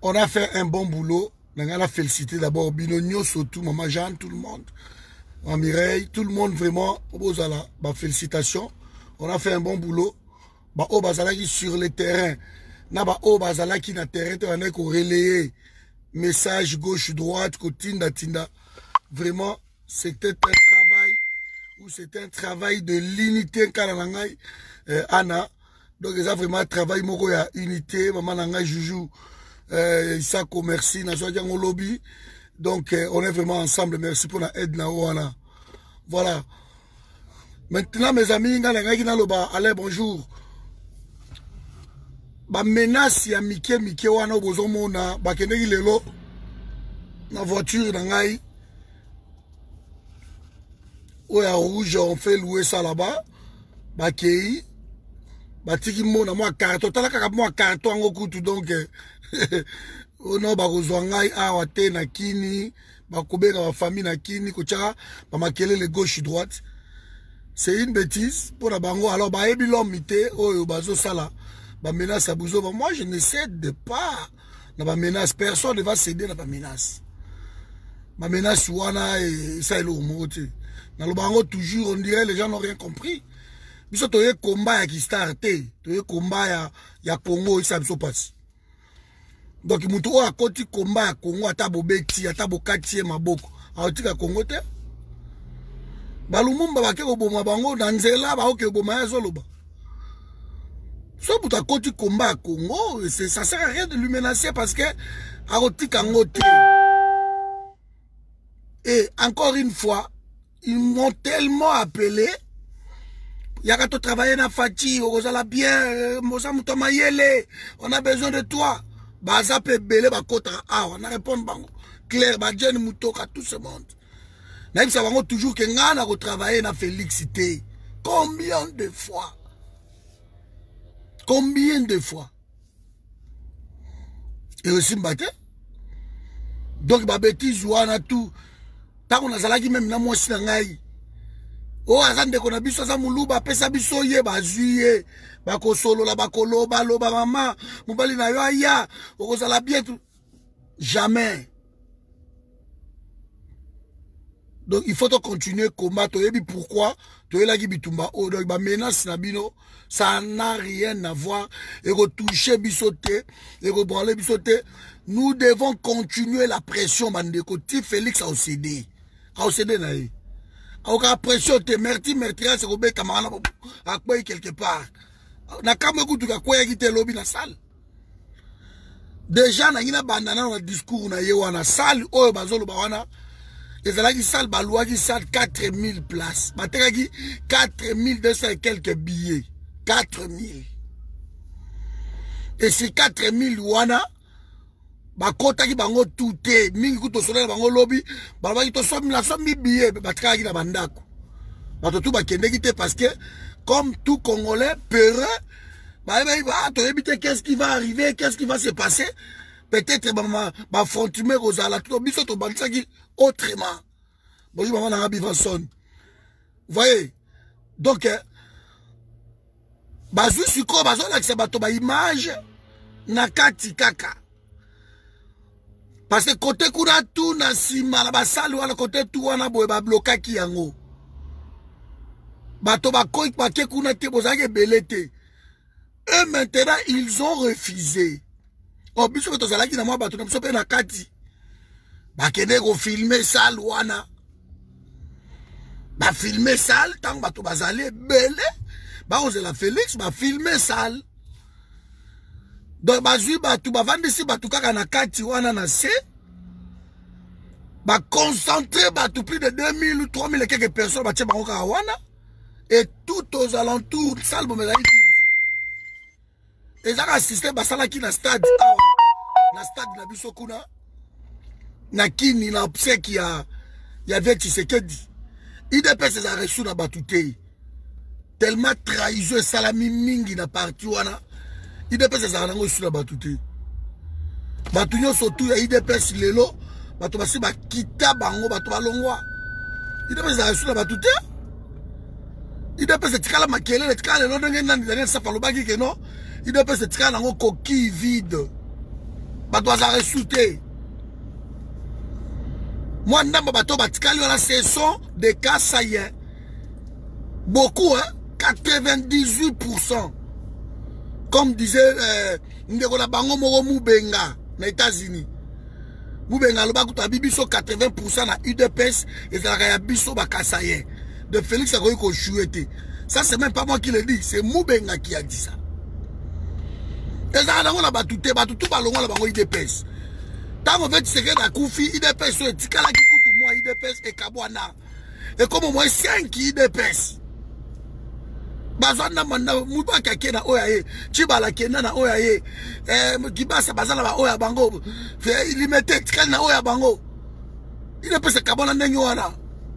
On a fait un bon boulot. On a félicité d'abord Binonio, surtout Maman Jeanne, tout le monde. Maman Mireille, tout le monde vraiment. Félicitations. On a fait un bon boulot. On bazalaki sur le terrain. On bazalaki na terrain. On a relayé message gauche, droite, tinda, tinda. Vraiment, c'était un travail. Ou c'était un travail de l'unité. Anna. Donc, il y a vraiment un travail. Il y a unité. Maman Nanga Joujou. Isako, merci. Lobby. Donc, on est vraiment ensemble. Merci pour la aide. Voilà. Maintenant, mes amis, allez, bonjour. Menace ya Mike wana bozomona bakendeki lelo na voiture na ngai oya rouge, on fait louer ça là-bas. Bakei batiki mona moi carton tala kaka moi carton ngo kutu donc ono bakozwa ngai awa te na kini bakobenga ba famille na kini kochaka ba makelele gauche droite. C'est une bêtise pour la bango. Alors ba ebi l'omité oyo bazo sala ba menace à Bouzo. Moi je ne cède pas na ba menace, personne ne va céder na ba menace. Ma menace wana et ça est le moté. Dans le bango toujours on dirait les gens n'ont rien compris. Biso toye combat ya ki starté, toye combat ya Congo ça biso passe. Donc mutu o akoti combat ya Congo ata bobeti ata bokati maboko. Aotika Congo te. Balumumba bake koboma bango na nzela ba oke koboma ya zoloba. So buta koti combat à Congo, ça sert à rien de lui menacer parce que aotika ngote. Et encore une fois, ils m'ont tellement appelé. Yakato travailler na Fati, Ozala bien, Mosa Moutama Yele, on a besoin de toi. Baza pe belé ba kotra ah, on a répondu bango. Claire, ba Jen Moutoka, tout ce monde. Naïm Savango toujours que ngana ko travailler na Félixité. Combien de fois? Combien de fois? Et aussi mbate. Donc ba bêtise wana tout. Tant on a zalaki même na moi sinangai. Oh azande kona biso za muluba pesa biso ye bazuye bako solo la bakolo baloba mama mobali na yo aya okozala bien tout. Jamais. Donc il faut continuer combattre. Et puis pourquoi bitumba oh donc ba menace na bino ça n'a rien à voir et retoucher bisoté et rebranler bisoté. Nous devons continuer la pression bandeko ti Félix a cédé na ye. Aucun pression te merci c'est Robert Camarana à quoi quelque part. Na kama kutu ka quoi qui te lobby na salle. Déjà na ina bandana na discours na ye wana salle oyo bazolo ba wana. Ezalaki salle balwa qui salle 4000 places. Batekaki 4200 et quelques billets. 4000. Et ces 4000 wana bakota ki bango touté mingi kuto solela bango lobby balwa ki to somi la somi billet batkaki na bandako bato tout bakende ki te parce que comme tout Congolais peureux qu'est-ce qui va arriver, qu'est-ce qui va se passer, peut-être ma frontière aux ala tout biso to bandisa ki autrement. Bonjour maman na Bivanson. Vous voyez donc bazu siko bazo la que bato ba image na kati kaka. Parce que côté kuna tout na sima la basali wala côté tout wana boye ba blokaki yango. Bato ba koi pa ke kuna te bozake belete. Eux maintenant ils ont refusé. Oh biso ko tozalaki na mwa bato na biso pe na kati. Ba kende ko filmer salle wana. Ba filmer salle tant bato bazale belé. Ba ozela Félix ba filmer salle. Donc bazui batu bavandi si batu kaka na kati wana na se ba concentré batu plus de 2000 ou 3000 et quelques personnes batie bango kaka wana et tout aux alentours salle bomezali et ça assisté basala ki na stade na stade na biso kuna na kini na obsèque ya avec Tshisekedi IDPS za reçu na batu te tellement trahison salami mingi na parti wana IDPS za nango sur la batute. Batu nyonso tu ya IDPS lelo, batu basi ba kita bango batu balongwa. IDPS za sur la batute. IDPS tikala makelele tikala lelo ndenge nani daniel safa lobaki ke no. IDPS tikala nango coquille vide. Bato resouté. Moi, ndamba bato batikali wala ce sont des cas saillants. Beaucoup, hein? 98%. Comme disait Ndekona Bango Moro Moubenga, aux États-Unis. Moubenga, le bakuta bibiso 80% na UDPS et ça a biso bakasaye. De Félix Agoy ko chouette. Ça, c'est même pas moi qui le dis, c'est Moubenga qui a dit ça. Et ça a la batouté, batoutou balongo la bango UDPS. Tant qu'on fait, c'est que la Koufi, UDPS, et Tikala qui coûte moi, UDPS et Kabouana. Et comme au moins 5 UDPS. Bazana manda muba kakena oyaye chibala kena na oyaye kibasa bazana ba oya bango limité tikali na oya bango il peut se kabona ndenge wana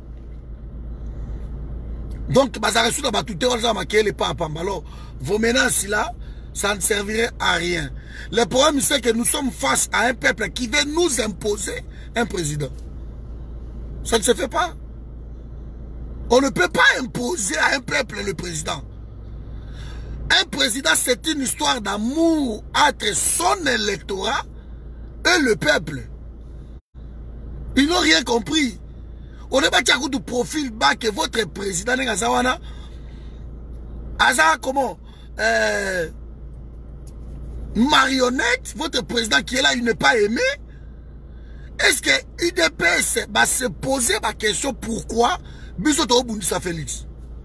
donc bazara sous ba tout wala makele pa pambalo vos menaces là ça ne servirait à rien. Le problème c'est que nous sommes face à un peuple qui veut nous imposer un président. Ça ne se fait pas. On ne peut pas imposer à un peuple le président. Un président, c'est une histoire d'amour entre son électorat et le peuple. Ils n'ont rien compris. On n'est pas du profil bas que votre président Ngazawana Aza comment marionnette, votre président qui est là, il n'est pas aimé. Est-ce que UDPS va se poser la question pourquoi Bisoto Bundisa Félix?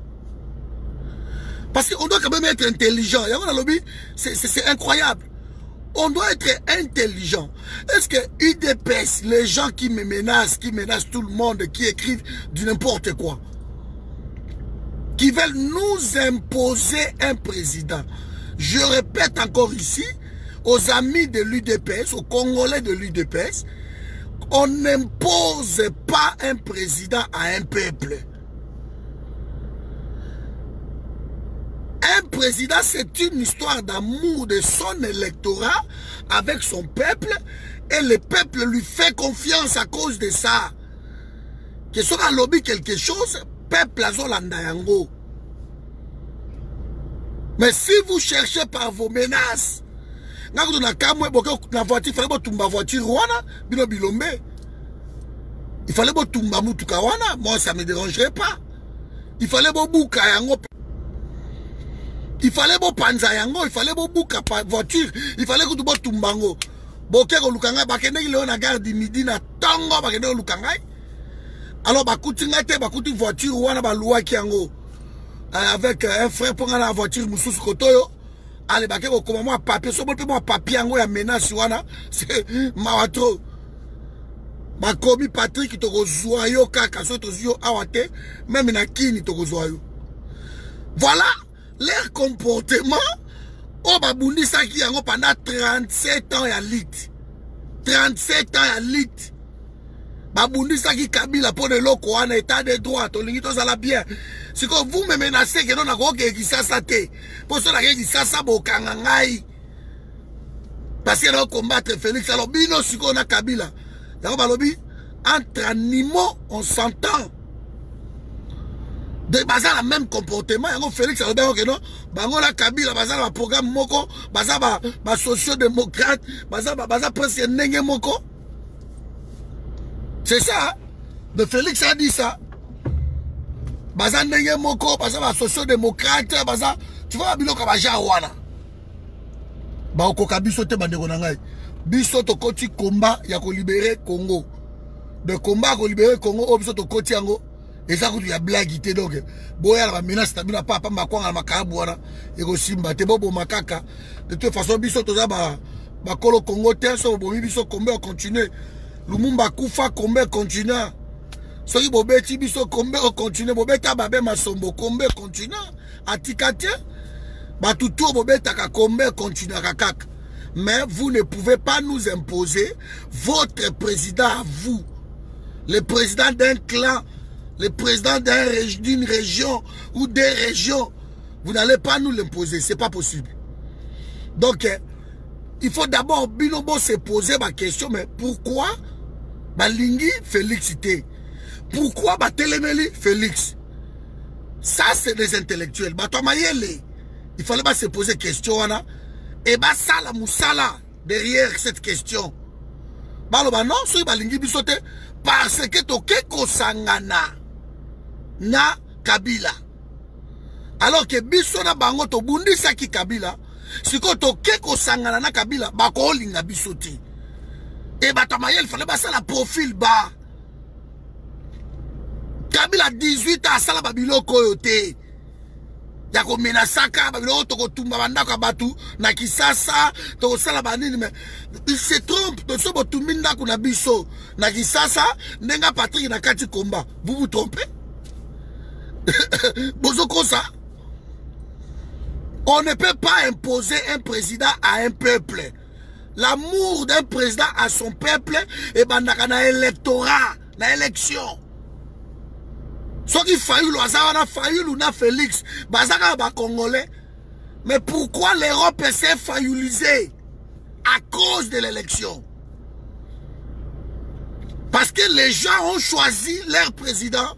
Parce qu'on doit quand même être intelligent. C'est incroyable. On doit être intelligent. Est-ce que UDPS, les gens qui me menacent, qui menacent tout le monde, qui écrivent du n'importe quoi, qui veulent nous imposer un président, je répète encore ici, aux amis de l'UDPS, aux Congolais de l'UDPS, on n'impose pas un président à un peuple. Un président, c'est une histoire d'amour de son électorat avec son peuple et le peuple lui fait confiance à cause de ça. Que soit lobby quelque chose, peuple a zolandayango. Mais si vous cherchez par vos menaces, il fallait tomber voiture il fallait tomber mutuka wana, moi ça me dérangerait pas. Il fallait bouka yango, il fallait panza yango, il fallait bouka voiture, il fallait que tu tombango. Boke ko lukanga bakende ile na gare du midi na tongo bakende ko lukanga. Alors bakuti ngate bakuti voiture wana ba luaki yango. Avec un frère pour la voiture mususu kotoyo. Allez, bah, comment moi papier, so bon moi papier en ya menace wana, c'est mawatro. Ba komi Patrick to gozoyo kaka so to zio awate, même na kini to gozoyo. Voilà leur comportement. Oh ba bundi sa ki yango pendant 37 ans ya lit. 37 ans ya lit. Ba bundi sa ki Kabila pour de loko wana état de droit, to lingi to sala bien. C'est que vous me menacez que non na ko ke kisasa te. Pour cela que kisasa bokanga ngai. Parce que on combattre Félix alors bino siko na Kabila. Yako balobi entre animaux on s'entend. De bazar la même comportement yako Félix alors bien que non bango la Kabila bazar la programme moko bazar ba socio-démocrate bazar presque ndenge moko. C'est ça. De Félix a dit ça. Baza ndenge moko, baza ba socio-démocrate, baza tu vois biloko ba jawana. Ba okoka biso te bandeko na ngai. Biso to koti combat ya ko libérer Congo. De combat ko libérer Congo, o biso to koti yango. Eza ko ya blague te donc. Boya la menace tabina papa makwanga na makabu wana. Eko simba te bobo makaka. De toute façon biso to za ba kolo Congo te so bo biso combat continuer. Lumumba kufa combat continuer. Soki bobeti biso kombe o continue bobeta babe masombo kombe continue atikate batutu bobeta ka kombe continue kakak. Mais vous ne pouvez pas nous imposer votre président à vous, le président d'un clan, le président d'une région ou des régions. Vous n'allez pas nous l'imposer, c'est pas possible. Donc il faut d'abord binobo se poser ma question, mais pourquoi balingi Félixité? Pourquoi Batelemeli Félix? Ça, c'est des intellectuels. Il fallait pas se poser question. Et ça, la moussala. derrière cette question. Baloba non, soki balingi biso te parce que toke kosangana na Kabila. Alors que biso na bango to bundisaki Kabila, siko toke kosangana na Kabila, bako linga biso te. Et Batamayel fallait passer la profil bas. Kabila 18 ans, sala babilo koyote. Yako menasaka, babilo toko tumba bandaka batu, na kisasa, toko sala banini, mais il se trompe, to sobo tuminda kuna biso, na kisasa, nenga Patrick na kati komba. Vous vous trompez? Bozoko ça? On ne peut pas imposer un président à un peuple. L'amour d'un président à son peuple et bandaka na électorat, na élection. Ce qui Fayoulou, Azara Fayoulou, na Félix, Bazaka ba Congolais. Mais pourquoi l'Europe s'est fayoulisée? À cause de l'élection. Parce que les gens ont choisi leur président.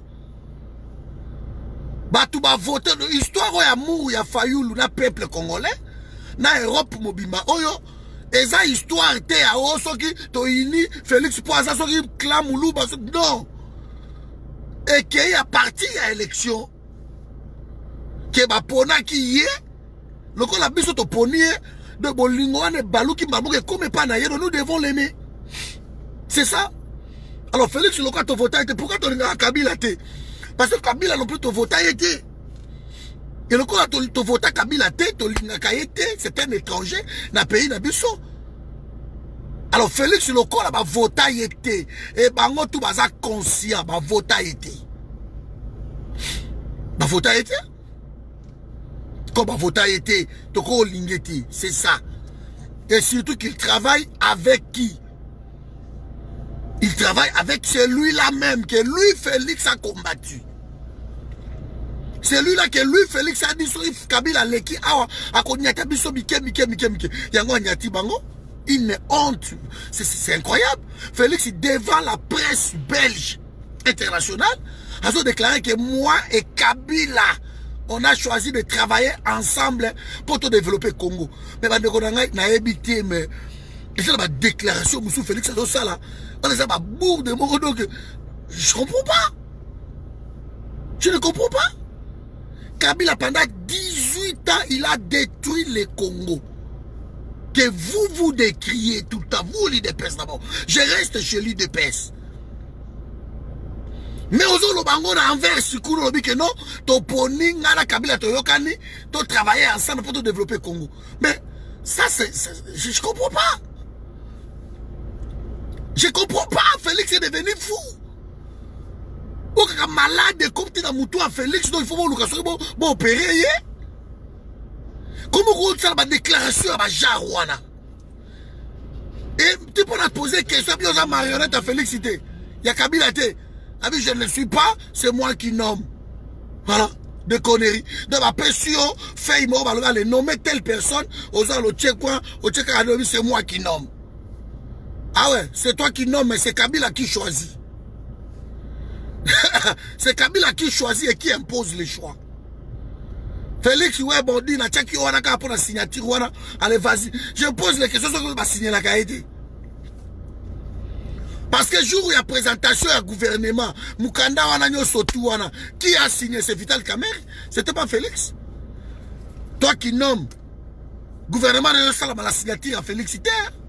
Batou ba voté de histoire ya mou ya Fayoulou na peuple congolais, na Europe mobima oyo. Eza histoire te ya o soki to ini Félix Poaza soki Klamoulou non. Et qu'il y a parti à élection que ba pona ki yé le ko la biso to ponié de bolingo ane balou ki maboke comme pas na yé nous devons l'aimer. C'est ça. Alors Félix le ko to voter pourquoi to linga Kabila te? Parce que Kabila non plus to voter été. Et le ko to voter Kabila te to linga kayete, c'est un étranger na pays na biso. Alors Félix Loko là va voter été et bango tout baza conscient va voter été. Va voter été. Comme va voter été, toko lingeti, c'est ça. Et surtout qu'il travaille avec qui? Il travaille avec celui-là même que lui Félix a combattu. Celui-là que lui Félix a dit sur Kabila leki awa akonyaka biso mike. Yango nyati bango. Une honte. C'est incroyable. Félix, devant la presse belge internationale, a déclaré que moi et Kabila, on a choisi de travailler ensemble pour tout développer le Congo. Mais c'est la déclaration de Félix Adosala. On est à bourre de mon donc je comprends pas. Je ne comprends pas. Kabila, pendant 18 ans, il a détruit le Congo. Que vous décriez tout le temps, vous l'IDPS d'abord. Je reste chez l'IDPS. Mais aux autres, on a envers Sikuro, que non, Toponi, Nala Kabila, Toyokani, tu travailler ensemble pour développer le Congo. Mais ça, je comprends pas. Je comprends pas. Félix est devenu fou. Ou que malade, comme tu as moutou à Félix, donc il faut bon opérer. Comment vous avez une déclaration à Jarouana? Et tu peux te poser une question, puis on a marionnette à Félicité. Il y a Kabila té. Je ne le suis pas, c'est moi qui nomme. Voilà, des conneries. De ma pression, fait moi, on va le nommer telle personne, aux gens, c'est moi qui nomme. Ah ouais, c'est toi qui nomme, mais c'est Kabila qui choisit. C'est Kabila qui choisit et qui impose les choix. Félix, ouais, bon, dit, na tchaki, on a qu'à pour la signature, on a, allez, vas-y. Je pose les questions sur que va signer la cahier. Parce que jour où il y a présentation à gouvernement, Mukanda, on a nyo sotou, on a, qui a signé, c'est Vital Kamer? C'était pas Félix. Toi qui nomme, gouvernement de la signature à Félixité.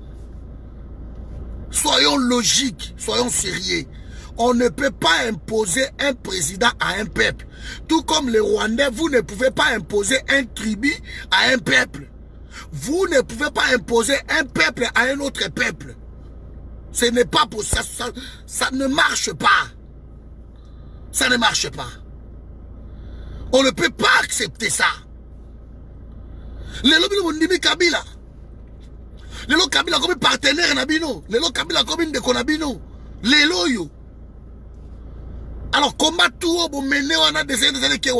Soyons logiques, soyons sérieux. On ne peut pas imposer un président à un peuple. Tout comme les Rwandais, vous ne pouvez pas imposer un tribu à un peuple. Vous ne pouvez pas imposer un peuple à un autre peuple. Ce n'est pas pour ça. Ça ne marche pas. Ça ne marche pas. On ne peut pas accepter ça. Les lobbies Kabila. Les lobbies Kabila comme partenaire Nabino. Les lobbies Kabila comme de Konabino. Les loyaux. Alors, comment tout le monde mène on a des années qui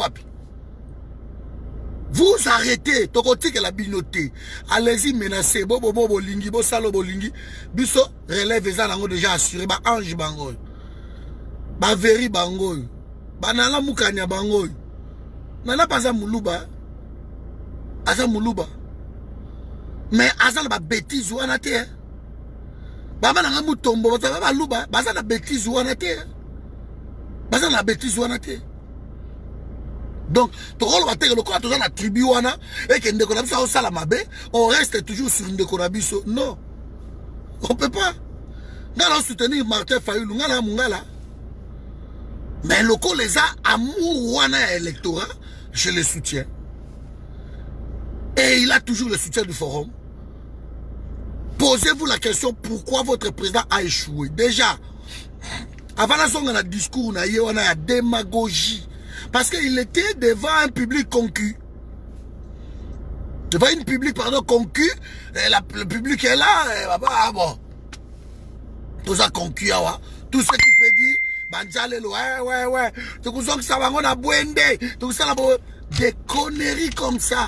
vous arrêtez, tokoti que la binoté. Allez-y menacez, bobo bolingi, bo salo bolingi. Biso relève les anges déjà assuré, ba ange bangoy. Ba veri bangoy. Ba nala mukanya bangoy. Nana pas à Moulouba. Asa Moulouba. Mais azal ba bêtise wana te. Baba na mutombo ba ba luba, baza na bêtise wana te. Baza na bêtise wana te. Donc, to rôle va te le quoi toujours la tribu wana et que ndeko na biso au sala mabe, on reste toujours sur ndeko na biso. Non. On peut pas. Ngala soutenir Martin Fayulu, ngala mungala. Mais le coup les a amour wana électorat, je le soutiens. Et il a toujours le soutien du forum. Posez-vous la question pourquoi votre président a échoué. Déjà, avant la sonde, on a discours, on a la démagogie. Parce qu'il était devant un public conquis. Devant une public, pardon, conquis. Le public est là. Et, bon. Tout ça conquis, tout ce qui peut dire, Banjalelo, ouais. Tout ça, ça va, on a bouende. Tout ça, des conneries comme ça.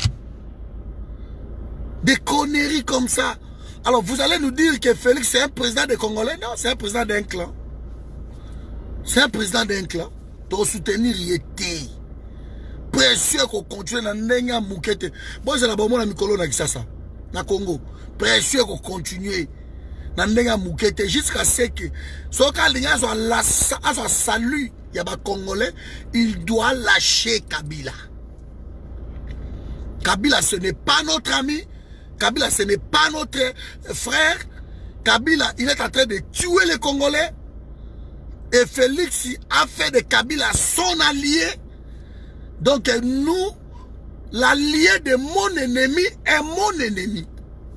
Des conneries comme ça. Alors, vous allez nous dire que Félix, c'est un président des Congolais? Non, c'est un président d'un clan. C'est un président d'un clan. Pour soutenir, il était précieux qu'on continue dans Nenga Moukete. Bon, c'est la bonne à Mikolo Nakisasa, na Congo. Précieux qu'on continue dans Nenga Moukete jusqu'à ce que, ce qu'il soit salut, il y a des Congolais, il doit lâcher Kabila. Kabila, ce n'est pas notre ami. Kabila, ce n'est pas notre frère. Kabila, il est en train de tuer les Congolais. Et Félix a fait de Kabila son allié. Donc nous, l'allié de mon ennemi est mon ennemi.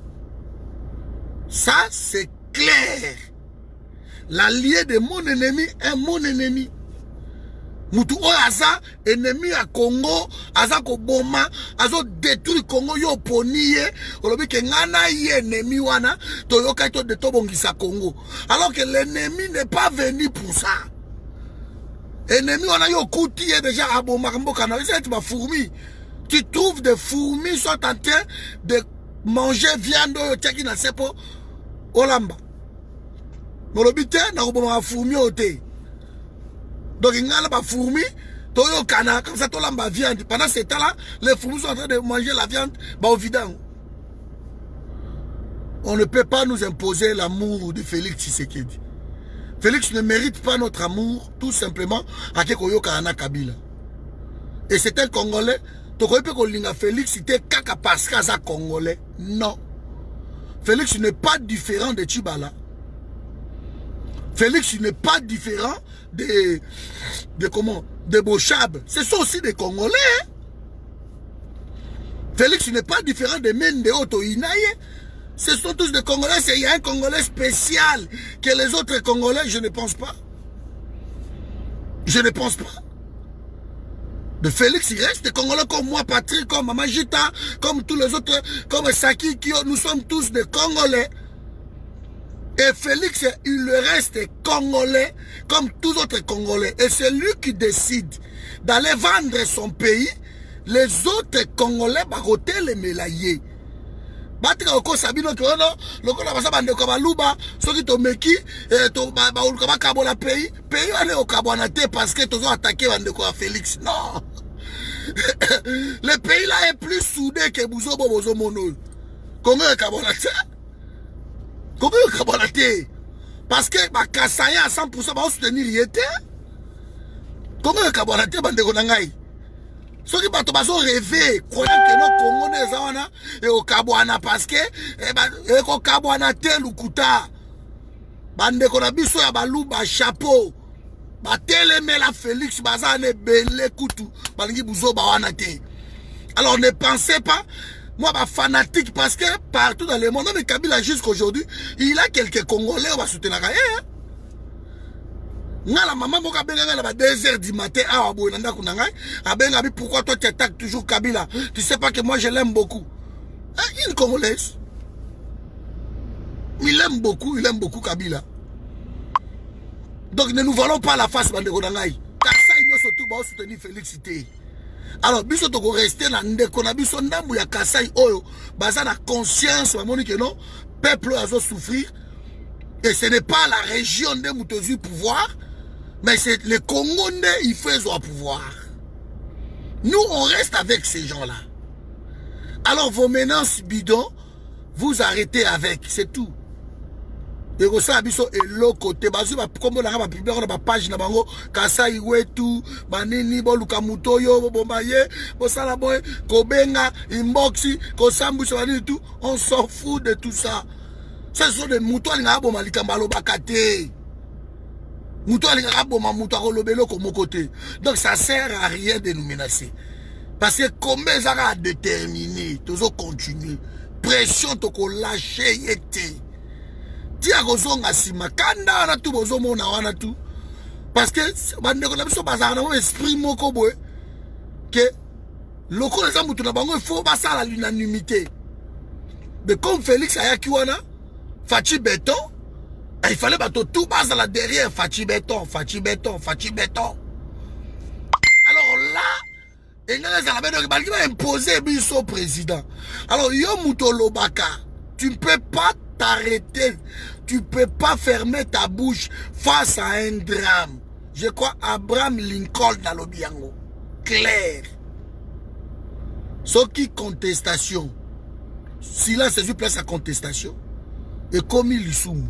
Ça, c'est clair. L'allié de mon ennemi est mon ennemi. Mutu oyaza, ennemi à Congo, aza ko boma, azo détruit Congo yo poniye, olobi ke ngana ye ennemi wana, to yoka to de tobongisa Congo. Alors que l'ennemi n'est pas venu pour ça. Ennemi wana yo kouti déjà à boma mboka na, c'est ma fourmi. Tu trouves des fourmis sont en train de manger viande yo teki na sepo olamba. Molobi te na ko boma fourmi ote. Donc, il y a des fourmis, comme ça, tout la viande. Pendant ce temps-là, les fourmis sont en train de manger la viande au vidange. On ne peut pas nous imposer l'amour de Félix Tshisekedi. Félix ne mérite pas notre amour, tout simplement, à Kekoyo Kana Kabila. Et c'est un Congolais. Donc, on peut que Félix était caca parce qu'il est Congolais. Non. Félix n'est pas différent de Tchibala. Félix n'est pas différent de Bochab. Ce sont aussi des Congolais. Hein? Félix n'est pas différent de Mende Oto Inaye. Ce sont tous des Congolais. Il y a un Congolais spécial que les autres Congolais, je ne pense pas. Je ne pense pas. De Félix, il reste des Congolais comme moi, Patrick, comme Maman Jita, comme tous les autres, comme Saki, nous sommes tous des Congolais. Et Félix, il reste Congolais comme tous les autres Congolais. Et c'est lui qui décide d'aller vendre son pays. Les autres Congolais, baroté les mélaillés. Batika oko sabino ke ono loko na basa bande ko baluba soki to meki to ba uluka ba kabola pays ane o kabona te parce que tozo attaquer bande ko Félix. Non. Le pays là est plus soudé que Bouzo Bozo Mono. Congo e kabona te. Congo e kabona te. Parce que ba Kasaya à 100% ba soutenir yete. Congo e kabona te bande ko ngai. Ceux qui ont rêvé, croyant que nos Congolais et au Kabouana parce que au Kabouana tel ou Kouta, bande konabiso ya balou ba chapeau, ba teleme la Félix bazane belé koutou, balingi bouzo ba wana te. Alors ne pensez pas, moi ba fanatique parce que partout dans le monde, mais Kabila jusqu'aujourd'hui, il a quelques Congolais on va soutenir hein. La maman moka benga à 2h du matin à Boyanda Kunangai a benga pourquoi toi tu attaques toujours Kabila? Tu sais pas que moi je l'aime beaucoup. Une Congolaise. Il aime beaucoup Kabila. Donc ne nous volons pas la face bande Kunangai. Car ça il nous surtout ba soutenir Félix. Alors biso to rester na ndeko na biso ndambu ya Kasai oyo baza na conscience ba moni que non peuple a souffrir et ce n'est pas la région de Moutozu pouvoir. Mais c'est le Congo, il fait au pouvoir. Nous, on reste avec ces gens-là. Alors, vos menaces bidons, vous arrêtez avec, c'est tout. Et ça abiso et l'autre côté bazu ba kombo na ba publier na page na bango Kasai wetu banini bo lukamuto yo bo bombaye bo sala boy ko benga inboxi ko sambusa banini tout, on s'en fout de tout ça. Ça sont des moutons nga bo malikambalo bakate. Mouton nga bo ma mouton ko lobelo ko mon côté. Donc ça sert à rien de nous menacer. Parce que combien ça a déterminé, toujours continuer. Pression to ko lâcher yete. Tia kozonga sima kanda na tu bozomo na wana tu parce que bandeko na biso bazana na esprit moko boye que loko les ambutu na bango il faut basala l'unanimité. Mais comme Félix ayaki wana Fachi Béton, il fallait bato tout basala derrière Fachi Béton. Alors là, et là ça va imposer biso au président. Alors yo muto lobaka, tu ne peux pas t'arrêter, tu peux pas fermer ta bouche face à un drame. Je crois Abraham Lincoln dans l'Obiango. Clair. Ce qui contestation. Silence c'est juste place à contestation. Et comme il soum.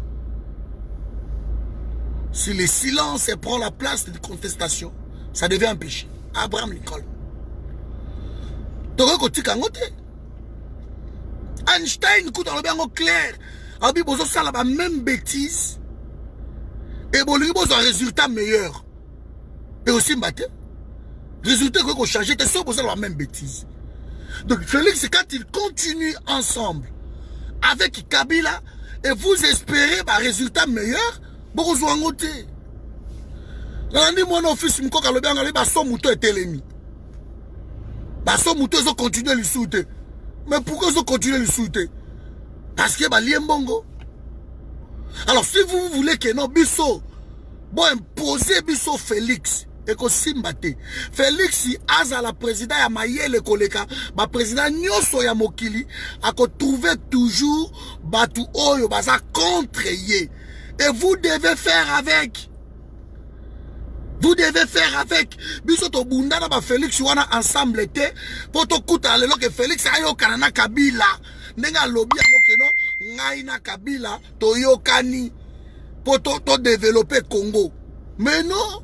Si le silence prend la place de contestation, ça devient un péché. Abraham Lincoln. T'aurais côté kangote. Einstein, écoute, dans le clair. Abi bozo sala la même bêtise. Et bon, lui, bozo un résultat meilleur. Et aussi, mbate. Résultat qu'on change, t'es sûr bozo la même bêtise. Donc, Félix, quand il continue ensemble avec Kabila, et vous espérez un résultat meilleur, bozo en côté. Là, on mon office, m'ko ka le bien, on son mouton est télémi. Son mouton, ils ont continué à le souter. Mais pourquoi ils ont continué à le souter? Parce que bah bongo. Alors si vous voulez que non biso bon imposer biso Félix et que simbate Félix si aza la président ya mayele koleka ba président nyoso ya mokili a ko trouver toujours batu oyo baza contre ye et vous devez faire avec. Vous devez faire avec. Biso to bunda na ba Félix wana ensemble te pour to kuta lelo que Félix ayo kanana Kabila. Nenga lobby no ngai na Kabila to yokani pour to développer Congo. Mais non.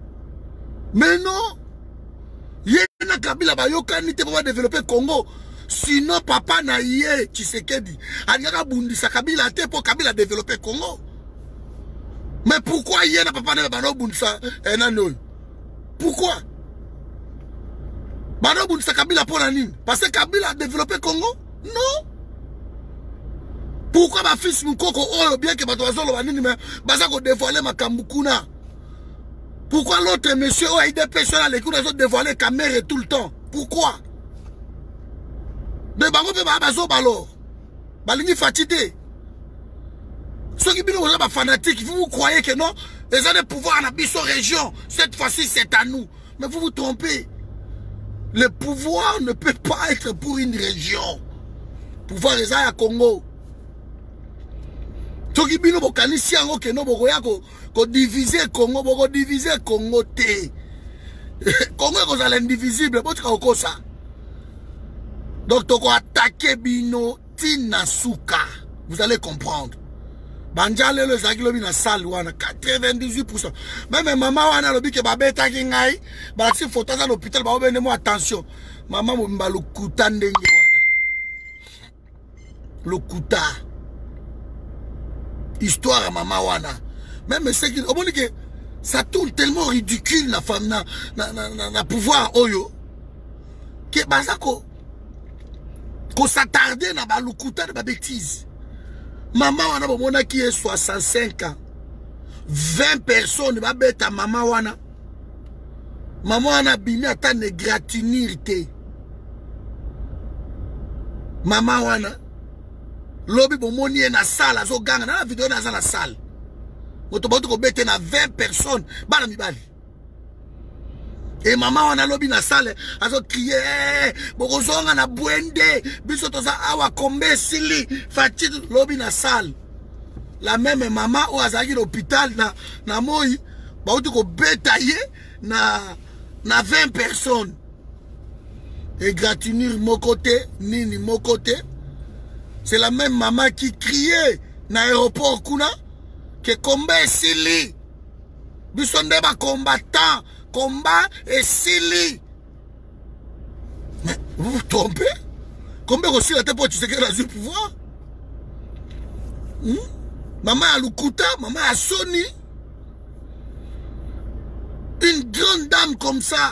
Ye na Kabila ba yokani te pour développer Congo. Sinon papa na ye Tshisekedi anyaka bundisa Kabila te pour Kabila développer Congo. Mais pourquoi hier n'a pas de Bano Bunsa et pourquoi Bano Bunsa Kabila pour la ligne? Parce que Kabila a développé Congo? Non. Pourquoi ma fils Moukoko, oh bien que Batoazolo Banini, mais Bazako dévoilé ma Kambukuna? Pourquoi l'autre monsieur a été pêcheur à l'écoute de dévoiler caméra tout le temps? Pourquoi? De Bango Babazo Balor. Balini fatigué. Ceux qui sont fanatiques, vous croyez que non, les gens de pouvoir en abysso région, cette fois-ci c'est à nous. Mais vous vous trompez. Le pouvoir ne peut pas être pour une région. Pouvoir les à Congo. Ceux qui sont fanatiques, que non, vous diviser Congo, vous diviser Congo té. Congo est l'indivisible, vous ça. Donc, vous attaquez Bino Tinasuka. Vous allez comprendre. Banjale le zagilobi na salle wana 98%. Même maman wana lobi ke babeta ki ngai, ba si photo à l'hôpital ba obene mo attention. Maman mo mba lokuta ndenge wana. Lokuta. Histoire à maman wana. Même c'est que on dit que ça tourne tellement ridicule la femme na pouvoir oyo que bazako ko s'attarder na ba lokuta de ba bêtise. Maman wana bomona qui est 65 ans. 20 personnes va bêta maman wana. Maman wana bimi ata ne gratinir te. Maman wana lobi bomoni na salle azo ganga na vidéo na la salle. Moto boto ko bêta na 20 personnes bana mibali. Et maman wana lobi na salle azo crier bokozonga na bwende biso toza awa kombe sili fati lobi na salle. La même maman ou azaki l'hôpital na moi ba uti ko betailler na 20 personnes. Et gratinir mon côté nini mon côté C'est la même maman qui criait dans l'aéroport kuna que combat est sili. Bisonde ba combattant, combat est sili. Mais vous vous trompez? Combien aussi la tête pour tu sais qu'elle a eu le pouvoir? Maman a Lukuta, maman a Sony. Une grande dame comme ça.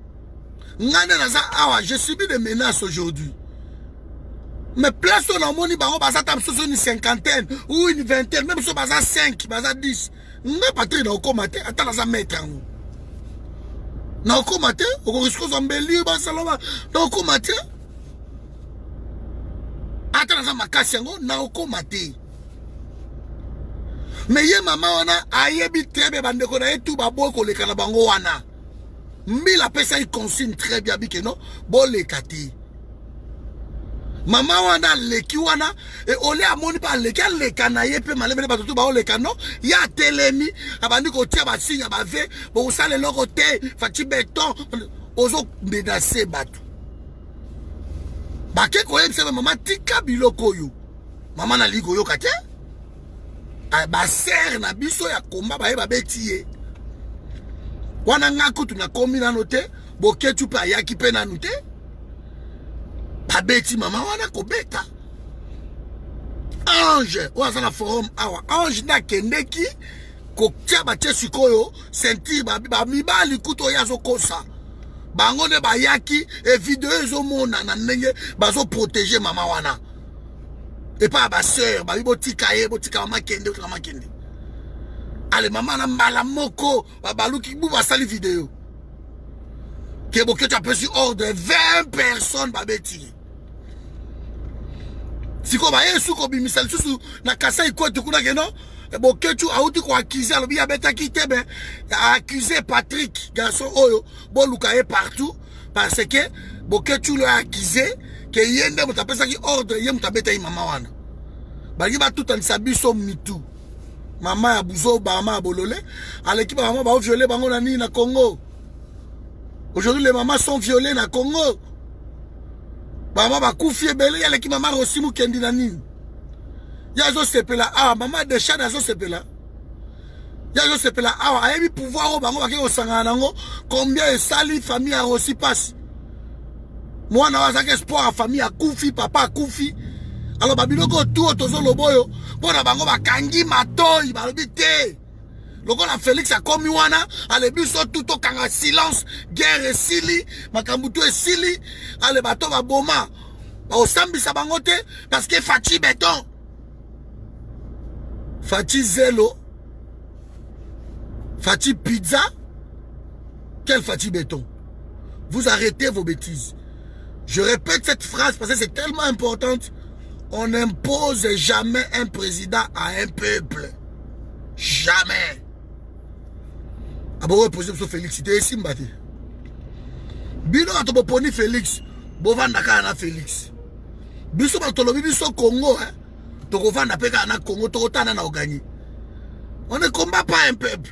J'ai subi des menaces aujourd'hui. Mais place on a moni bango baza tam sur une cinquantaine ou une vingtaine, même sur baza 5, baza 10. Nga patrie na okomate, ata na za mettre en. Na okomate, on risque zambeli ba saloma, na okomate. Ata na za makasi yango na okomate. Mais ye mama wana ayebi trebe bandeko na etu babo ko leka na bango wana. Mbila pesa il consigne très bien bi que non, bo lekati. Maman wana leki wana et ole amoni pa leka leka na ye pe malebe ba tutu ba leka no ya telemi abandi ko tia ba signe ba ve bo usale loko te fati beton ozo menacer batu ba ke ko yemse maman tika biloko yo maman na ligo yo kate ba ser na biso ya komba ba ye ba betie wana ngako tuna komi na note bo ke tu pa yaki pe na note Babeti maman wana kobeta Ange oza na forum awa Ange na kendeki ko tia ba tie sikoyo sentir ba mibali kuto yazo kosa bango ne ba yaki e video ezo mona na ndenge bazo protéger maman wana et pas ba sœur ba botika ye botika mama kende ale maman na mbala moko ba baluki bu ba sali vidéo que tu as perçu hors de 20 personnes babeti. Si ko ba yesu ko bimisal susu na kasa ikote kuna keno boke tu auti ko accuser alobi ya beta ki tebe accuser Patrick garçon oyo bo lukaye partout parce que boke tu le accuser que yende mutapesa ki ordre ye mutabeta yi mama wana. Bagi ba tout en sabiso mitu. Mama ya buzo ba mama bolole aleki ba mama ba violer bango na ni na Congo. Aujourd'hui, les mamans sont violées dans le Congo. Maman va couper belé, il y a les mamans aussi mou kendi nanine. Il y a zo sepela ah maman de chat zo sepela. Il y a zo sepela ah a eu pouvoir au bango ba ke osanga nango combien de sali famille a aussi passe. Moi na wa que sport à famille a kufi papa a kufi. Alors babiloko tout tozo loboyo bona bango ba kangi matoyi ba lobite. Loko na Félix a commis wana, ale biso tout au kanga silence, guerre et sili, makambuto et sili, ale bato ba boma, ba osambi sa bangote, parce que Fati béton. Fati zélo, Fati pizza, quel Fati béton? Vous arrêtez vos bêtises. Je répète cette phrase parce que c'est tellement importante. On n'impose jamais un président à un peuple. Jamais. Ah bon, poser sur Félix, c'était ici, mbati. Bino a tobo poni Félix, bovanda na Félix. Biso batolobi biso Congo, hein. Toko vanda peka na Congo, toko tana na ogani. On ne combat pas un peuple.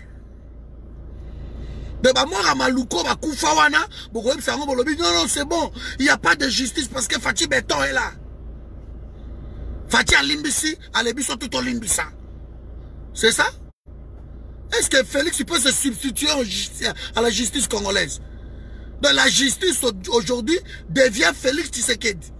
De ba mora maluko ba kufa wana, boko ebsango bolobi non c'est bon, il y a pas de justice parce que Fati Béton est là. Fati a limbisi, ale biso tout au limbisa. C'est ça? Est-ce que Félix peut se substituer à la justice congolaise? Donc la justice aujourd'hui devient Félix Tshisekedi.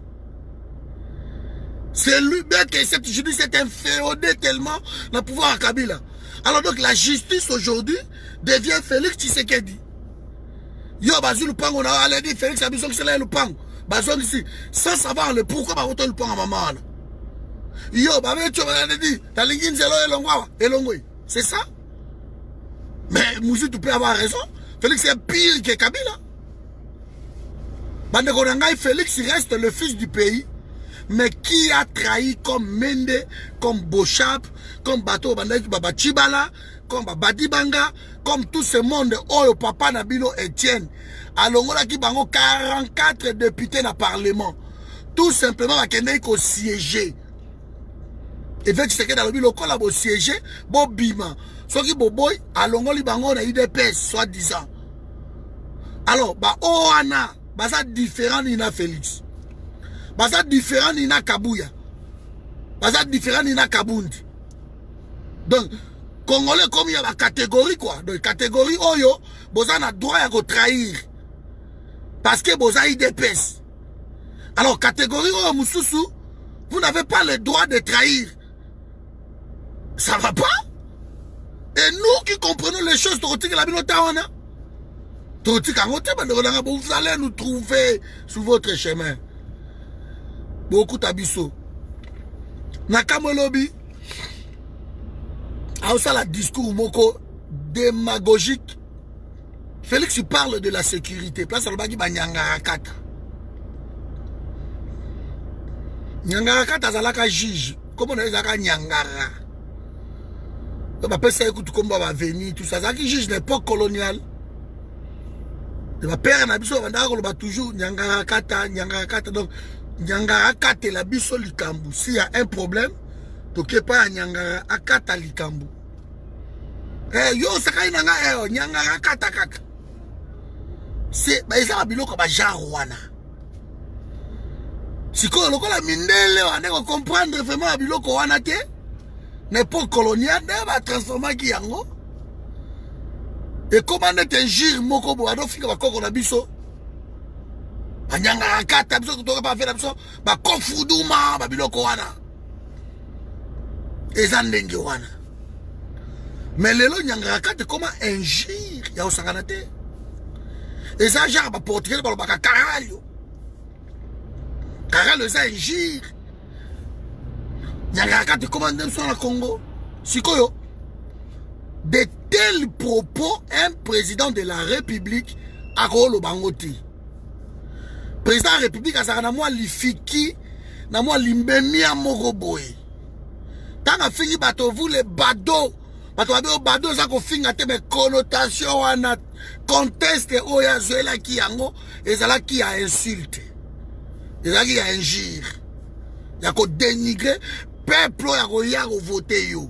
C'est lui bien que cette justice est inféodée tellement dans le pouvoir à Kabila. Alors donc la justice aujourd'hui devient Félix Tshisekedi. Yo bazu lupango on a allé dire Félix a besoin que c'est là lupango. Bazu ici sans savoir le pourquoi ba voter lupango à maman. Yo ba tu va dire ta lingine zelo elongwa elongwe. C'est ça? Mais Moussou, tu peux avoir raison. Félix est pire que Kabila. Bande Konangai, Félix reste le fils du pays. Mais qui a trahi comme Mende, comme Bochap, comme Bato Bandaki Baba Chibala, comme Badi Banga, comme tout ce monde, Oyo Papa Nabilo Etienne. Alongola qui bango 44 députés dans le Parlement. Tout simplement, à Kendek au siéger. Et fait que dans le bilo, quand on a siégé, bon bima. Soit qui boboy, alongo li bango na UDPS, soi-disant. Alors, bah, Oana, bah, ça différent n'ina Félix. Bah, ça différent n'ina Kabouya. baza différent ni na Kabundi. Donc Congolais comme il y a la catégorie quoi. Donc catégorie oyo boza na droit à trahir parce que boza IDPS. Alors catégorie oyo mususu, vous n'avez pas le droit de trahir. Ça va pas? Et nous qui comprenons les choses, vous allez nous trouver sur votre chemin. Beaucoup d'abisso. Nakamolobi, a aussi la discours moko démagogique. Félix parle de la sécurité. Place à l'obagi Nyangara Kata. Nyangara Kata zalaka juge. Comment on a zalaka Nyangara? On appelle ça écoute comme on va venir tout ça. Zaki juge l'époque coloniale. Le père na biso va toujours Nyangara Kata. Donc Nyangara Kata la biso likambu. S'il y a un problème, toke pas Nyangara Kata likambu. Eh yo sakai nanga Nyangara Kata kaka. C'est ça biloko ba jarwana. Siko lokola mindele wane ko comprendre vraiment biloko wana te. N'époque coloniale va transformer qui yango. Et comment est un gire moko bo ado fika ba koko na biso. Anyanga kata biso to pas faire biso ba kofuduma ba biloko wana. Ezandenge wana. Mais lelo nyanga kata comment un gire ya osangana te. Et ça genre ba portugais ba ba caralho. Caralho ça un gire. Nyangakate commandant sur le Congo. Sikoyo. De tels propos, un président de la République a rôle bangoti. Président de la République a sa moi lifiki, na moi limbemi a moroboy. Tant a fini bateau vous les badauds. Bateau ça qu'on finit à te mes connotations wana conteste oya zoela ki yango et ça là qui a insulté. Et ça qui a injure. Il y a qu'on dénigrer peuple ya ko voter yo.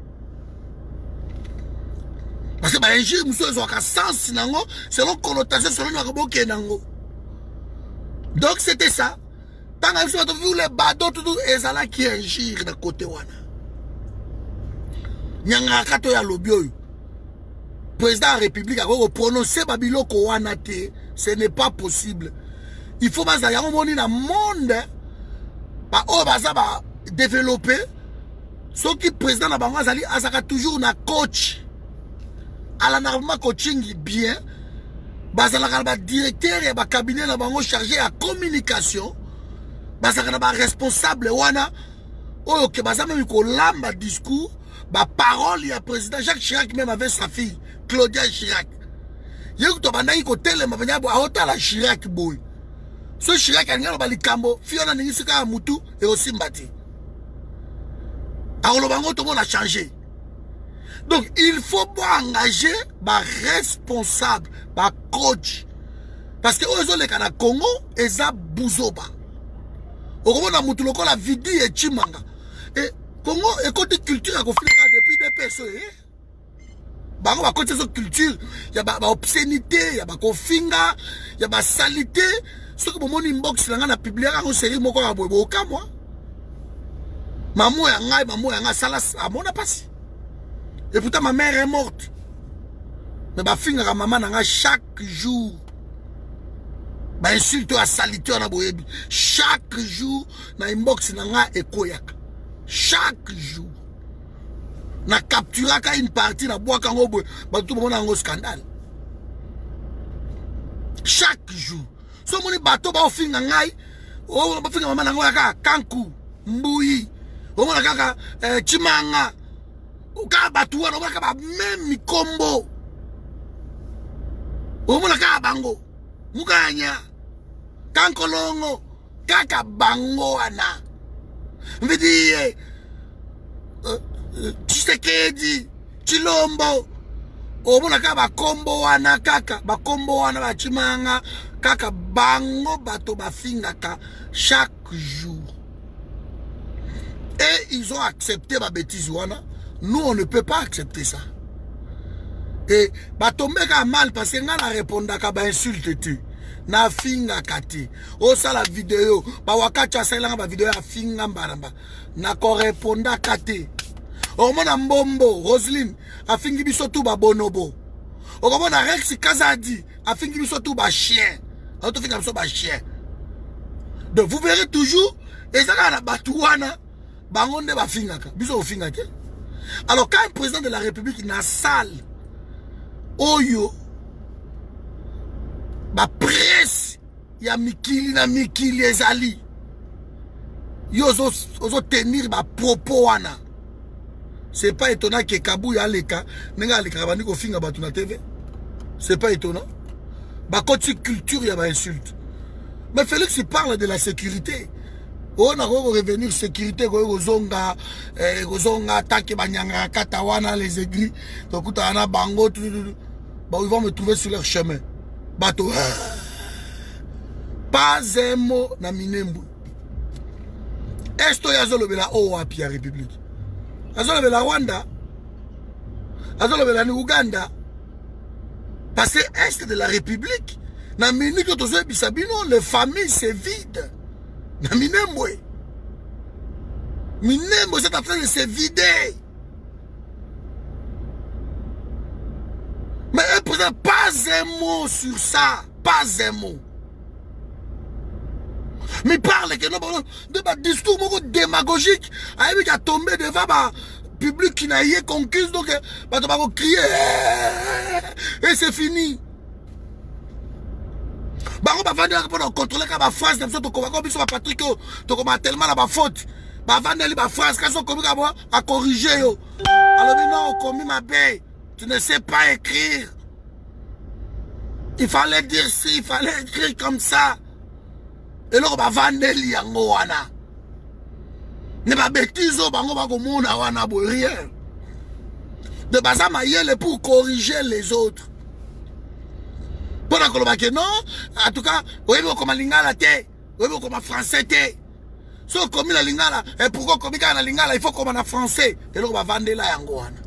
Parce que ba injure monsieur zo ka sens nango selon connotation selon na boke nango. Donc c'était ça. Tant que vous avez vu les badauds tout et ça là qui injure de côté wana. Nyanga kato ya lobio. Président de la République a prononcé babiloko wana te, ce n'est pas possible. Il faut pas ça moni na monde ba o baza ba développer ce qui président na bango azali azaka toujours na coach ala normalement coaching bien bazala ba directeur et ba cabinet na bango chargé à communication bazaka na ba responsable wana oyo ke baza même ko lamba discours ba parole ya président Jacques Chirac même avec sa fille Claudia Chirac yeko to bandaki ko telema banyabo aotala Chirac boy. Ce Chirac a ngalo balikambo fiona ningisika mutu et aussi mbati. Alors le bango tout le monde a changé. Donc il faut pas engager ba responsable, ba coach. Parce que eux les kana Congo eza buzoba. Okomo na mutu loko la vidi et chimanga. Et Congo et côté culture a conflit depuis des personnes. Bango ba côté so culture, il y a ba obscénité, il y a ba kofinga, il y a ba salité. Ce que mon inbox na publié en série moko ya bobo ka moi. Maman ya salas à mon passé. Et pourtant ma mère est morte. Mais ba finga maman na chaque jour. Ba insulte à salité na boyebi. Chaque jour na inbox na ekoyaka. Chaque jour. Na capturaka une partie na bois kango boy. Ba tout le monde en scandale. Chaque jour. So moni bateau ba ofinga ngai o ba finga mama nango yaka kanku mbuyi o mona kaka chimanga o ka batu wana ba ka ba même mikombo o mona ka bango mukanya kankolongo kaka bango wana mvidi Tshisekedi Chilombo o mona ka ba kombo wana kaka ba kombo wana ba chimanga kaka bango bato bafingaka chaque jour. Et ils ont accepté ma bêtise wana. Nous on ne peut pas accepter ça. Et bato mbeka mal parce que nga na répondaka ba insulte tu. na finga kati o sala vidéo ba wakati asalanga ba vidéo ya finga mbaramba na corresponda kati o mona mbombo Roselyne afingi biso tu ba bonobo o mona Rex Kazadi afingi biso tu ba chien auto finga biso ba chien. Donc vous verrez toujours ezaka na batuwana bangonde ba fingaka biso finga ke. Alors quand un président de la République na salle oyo ba presse ya mikili na mikili ezali yo ozo tenir ba propos wana, c'est pas étonnant que Kabou ya leka nenga leka bandi ko finga batu na TV, c'est pas étonnant ba côté culture ya ba insulte. Mais Félix il parle de la sécurité. On a revenir sécurité gozonga attaque banyanga katawana les aigris donc ana bango bah ils vont me trouver sur leur chemin. Bateau. Pas un mot na minembu. Esto yazolo bela o api ya République. Azolo bela Rwanda. Azolo bela ni Uganda. Parce que est de la République. Na minute tozo bisabino les familles c'est vide. Na minembu. Minembu c'est en train de se vider. Mais elle présente pas un mot sur ça. Pas un mot. Mais parle que non, de ma discours démagogique. Il a tombé devant le public qui n'a rien conquis. Donc, il va crier. Et c'est fini. On va venir contrôler la phrase. On va Patrick, tellement la faute. On va venir la phrase. Quand on va corriger. Alors, non, on commis ma paix. Tu ne sais pas écrire. Il fallait dire si, il fallait écrire comme ça. Et là, on va vendre l'yango wana. Ne pas bêtise, on va komona wana bo rien. De basa mayele pour corriger les autres. Pendant que l'on va que non, en tout cas, oui, mais comme lingala te, oui, mais comme français te. Si on commet la lingala, et pourquoi commet la lingala, il faut comme en français. Et là, on va vendre la yango wana.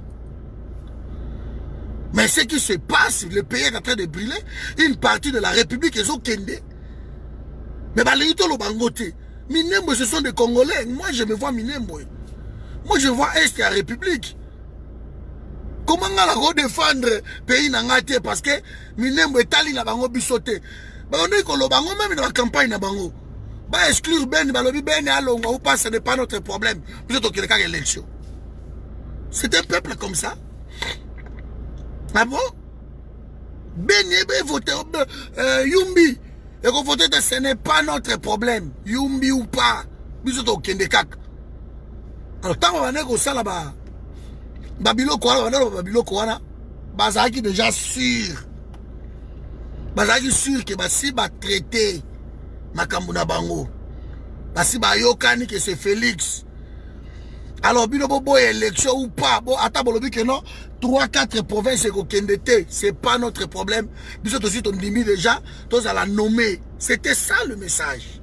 Mais ce qui se passe, le pays est en train de brûler. Une partie de la République est au Kende. Mais le Bangote. Minembo, ce sont des Congolais. Moi, je me vois Minembo. Moi, je vois Est et la République. Comment on va redéfendre le pays Nangate parce que Minembo est allé na bango bisoté. On dit que le bango même dans la campagne na bango. Bah exclure Ben, balobi Ben et Alonga ou pas, ce n'est pas notre problème. Vous êtes au Québec à l'élection. C'est un peuple comme ça. Ah bon? Ben voter Yumbi. Et qu'on vote, ce n'est pas notre problème. Yumbi ou pas. Bisous au Kendekak. Alors, tant qu'on va aller au Salaba, Babilo Kouana, Babilo Kouana, Bazaki déjà sûr. Bazaki sûr que si va traiter Makambuna Bango. Basi ba yokani que c'est Félix. Alors, bino bobo élection ou pas, bon, attends, bon, que non, 3-4 provinces et Kokendete, c'est pas notre problème. Nous sommes aussi, on dit déjà, tous à la nommer. C'était ça le message.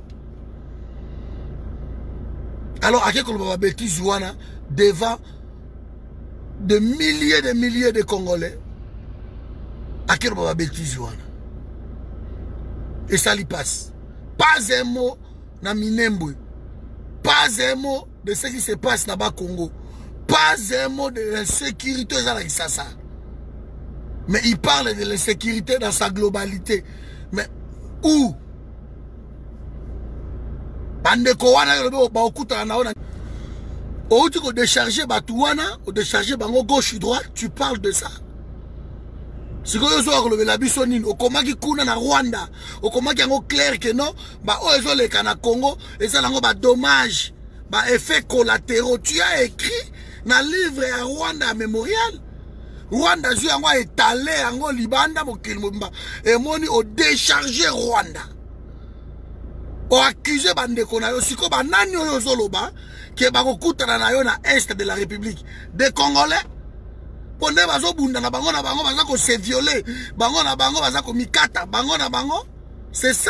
Alors, à quel qu'on va bêtise, devant de milliers de Congolais, à quel on va bêtise, et ça lui passe. Pas un mot, na Minembwe. Pas un mot de ce qui se passe là-bas au Congo. Pas un mot de l'insécurité dans ça. Mais il parle de l'insécurité dans sa globalité. Mais où? Où tu décharger Batouana, ou décharger Bango gauche ou droite, tu parles de ça. Si vous avez la bisonine, au Komaki Kuna na Rwanda, au Komaki en clair que non, bah oh les Kana Congo, et ça n'a pas dommage, bah effet collatéraux. Tu as écrit dans le livre à Rwanda Mémorial. Rwanda zu yango étalé yango libanda mokilmba et moni au décharger Rwanda. Au accusé bandeko na yo siko banani oyo zoloba ke bakokutana na yo na est de la République des Congolais. Pondé bazo bunda na bango baza ko se violer, bango na bango baza ko mikata, bango na bango. C'est ça?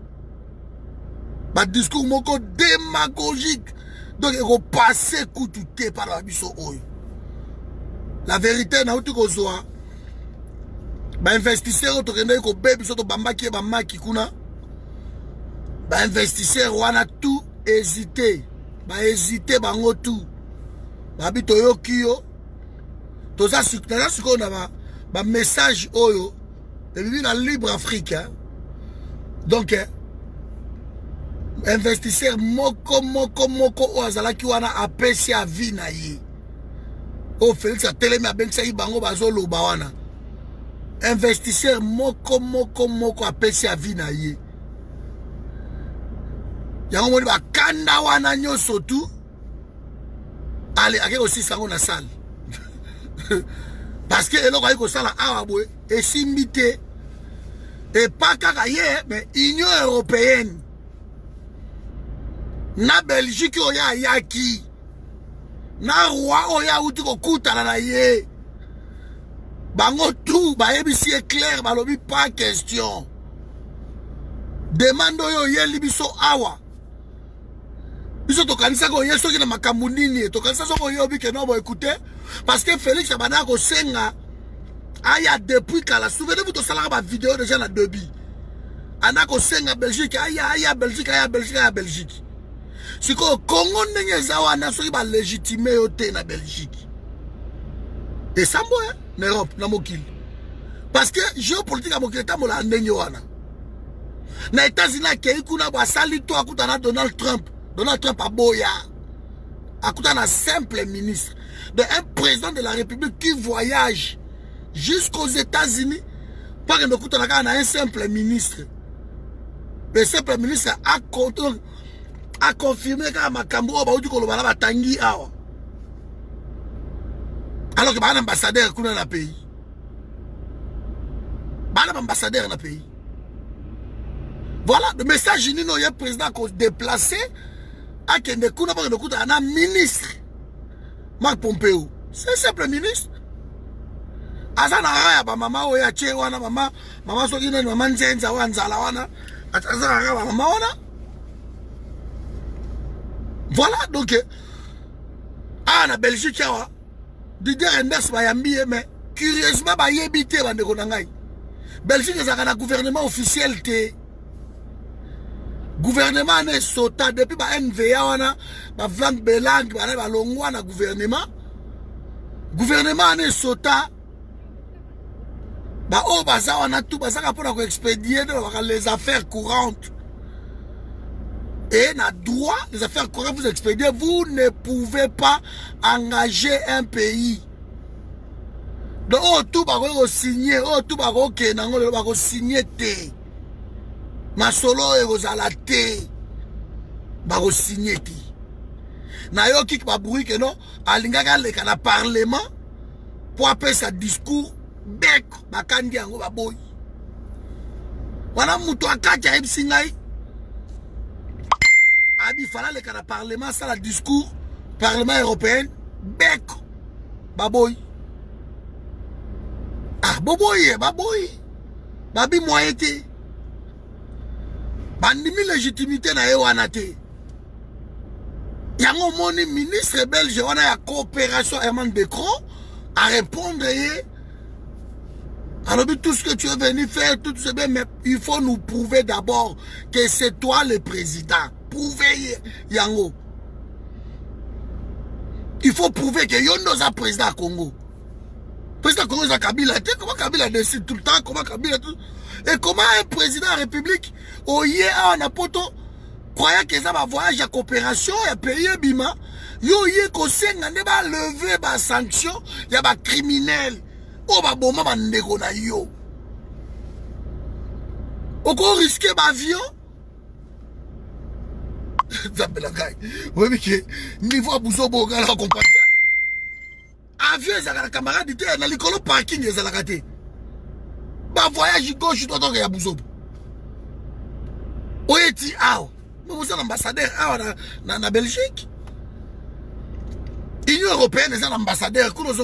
Ba discours moko démagogique. Donc il faut passer coup tout par la biso oyo. La vérité na uti ko zoa. Ba investisseur auto kende ko bebi soto bambaki bamaki kuna. Ba investisseur wana tout hésité. Ba hésité bango tout. Ba bito yo kiyo. Toza siko na ba message oyo. Et lui na libre Afrique. Hein? Donc investisseur moko o azalaki wana apesi a vie na ye. O Félix a telemi abengisa bango bazolo ba wana. Investisseur moko apesi a vie na ye. Yango moni ba kanda wana nyoso tu. Allez, ake aussi sango na salle. Parce que eloko ayiko sala awa boy et simbité et pas kaka ye mais Union européenne na Belgique oya yaki na roi oya uti ko kutana na ye bango tout ba ebisi clair balobi pas question demande oyo ye libiso awa biso to kanisa ko ye soki na makambu nini to kanisa soko yo bi ke no bo écouter parce que Félix abana ko senga aya depuis kala souvenez-vous to sala ba vidéo déjà na debi ana ko senga Belgique aya Belgique siko Congo ndenge zawa na soki ba légitimer yo te na Belgique et sambo na Europe na mokili parce que géopolitique a mokili tamola ndenge wana na États-Unis ke kuna ba sali to akutana Donald Trump a boya akutana simple ministre de un président de la République qui voyage jusqu'aux États-Unis pas que nous un simple ministre. Le simple ministre a confirmé que Makambo a tangi awa. Alors que un ambassadeur dans le pays. Un ambassadeur dans le pays. Voilà, le message ni no président qu'on déplacé à Kende Kuna pas un ministre. Marc Pompeo, c'est un simple ministre. Azana raya ba mama oya che wana mama soki nani mama nzenza wanzala wana azana raya ba mama wana. Voilà donc na Belgique awa Didier Reynders ba yambi mais curieusement ba yebité bande ko ngai. Belgique ezaka na gouvernement officiel te. Gouvernement ne sota depuis ba NVA wana ba Van Belang ba longwa na gouvernement. Gouvernement ne sota ba o baza wana tout baza pour expédier les affaires courantes. Et na droit les affaires courantes vous expédiez, vous ne pouvez pas engager un pays. Donc tout ba ko signer, tout ba ko kenango le ba ko signer te. Masolo e kozala te ba ko signer te. Na yo ki ba bruit que non alingaka leka na parlement pour appeler sa discours bec bakandi yango baboy. Wana muto akati ya ebsingai abi fala leka na parlement ça la discours parlement européen bec baboy. Ah baboy babi moyen te. Bandimi légitimité na yo wana te. Yango moni ministre belge wana ya coopération Herman Decron à répondre alors tout ce que tu es venu faire tout ce bien mais il faut nous prouver d'abord que c'est toi le président. Prouver yango. Il faut prouver que yondo za président à Congo. Président Congo za Kabila, comment Kabila décide tout le temps, comment Kabila tout. Et comment un président de la République oye a un poto croyant que ça va voyage à coopération et payer bima yo ye ko senga ne ba lever ba sanction ya ba criminel o ba boma ba ndeko na yo o ko risquer ba avion zabela kai oui mais que niveau buzo boga la comprendre avion ezaka camarade te na likolo parking ezalaka te ba voyage gauche to ya buzo oyeti aw vous êtes ambassadeur na Belgique. L'Union européenne est un ambassadeur. Comment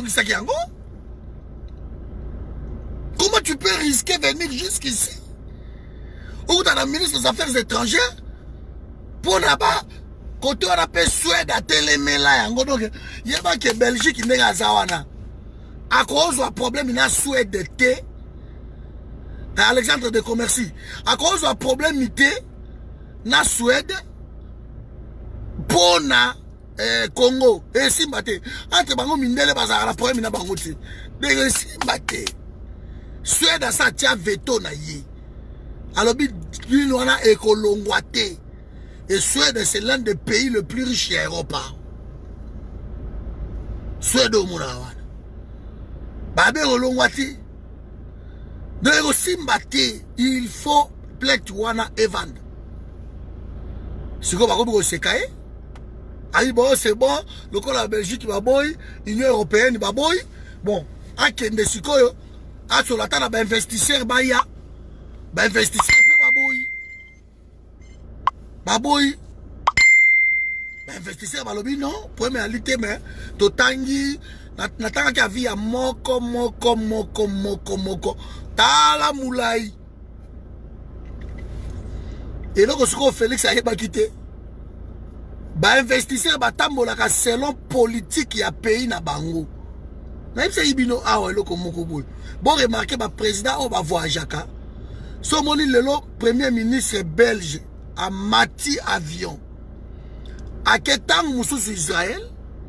tu peux risquer de venir jusqu'ici? Ou dans la ministre des Affaires étrangères pour là-bas, côté on appelle Suède à Téléméla. Donc, il y a que Belgique n'est pas à cause du problème, il y a Suède de thé. Alexandre de Commercy. À cause d'un problème mité, na Suède, pour na Congo, et Simbate. Entre Bango Mindele, Bazar, la problème na Bangote. De Simbate. Suède a sa tia veto na ye. Alors, il y a écolongouaté. Et Suède, c'est l'un des pays les plus riches en Europe. Suède au monde. Babé Olongouaté. De Simbate, il faut plainte wana et vendre. Si vous avez se cahier, c'est bon, le coup la Belgique va boy, l'Union européenne va boy. Bon, à Kende Sikoyo, à sur la table d'investisseurs, Baya, investisseurs, Baboy. Investisseur balobi non, premieralité mais totangi natanga ki avia moko tala moulay. Et donc ce qu'on Félix a pas quitté. Ba investisseur batambola ka selon politique ya pays na bango. Même si ibino awa eloko moko boy. Bon remarquer ba président o ba voyagaka. So moni lelo premier ministre belge a mati avion. À quel temps nous sommes Israël?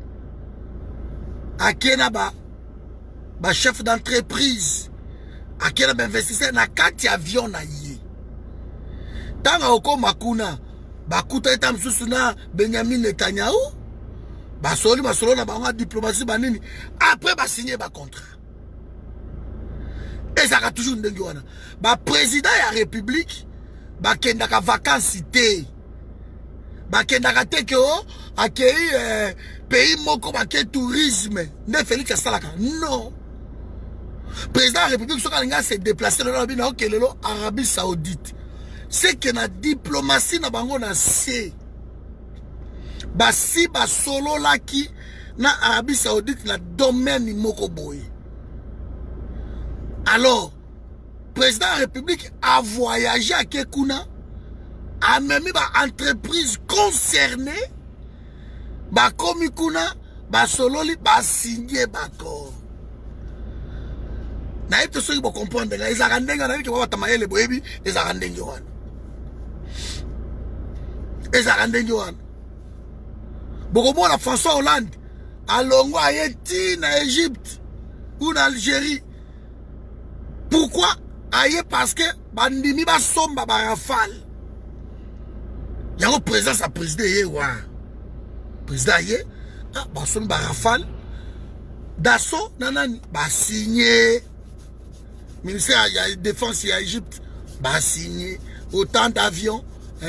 À quel ba chef d'entreprise? À quel investisseur na 4 avions na yé? Tant oko makuna ba kuta etam susuna Benjamin Netanyahu ba solo na ba diplomatie banini après ba signer ba contrat. Et ça a toujours ndenge wana. Ba président ya république ba kendaka vacances cité. Bakendaka teke o akei pays moko bake tourisme ne Félix Asalaka non président de la République sokalinga se déplacer dans la okelelo Arabie Saoudite c'est que na diplomatie na bango na se basi ba solo laki na Arabie Saoudite na domaine moko boye. Alors président de la République a voyagé à Kekuna a même ba entreprise concernée ba komikuna ba sololi ba signé ba corps na ito so ibo comprendre les arandenga na biki ba tamayele boyebi les arandenga wana les arandenga wana boko bona François Hollande alongo ayeti na Égypte ou na Algérie. Pourquoi aye? Parce que bandimi ba somba ba Rafale. Il y a un président, ça président hier, président hier, bah son Rafale, Dassault, nanani, bah signé, ministère de la Défense et Égypte, bah signé, autant d'avions,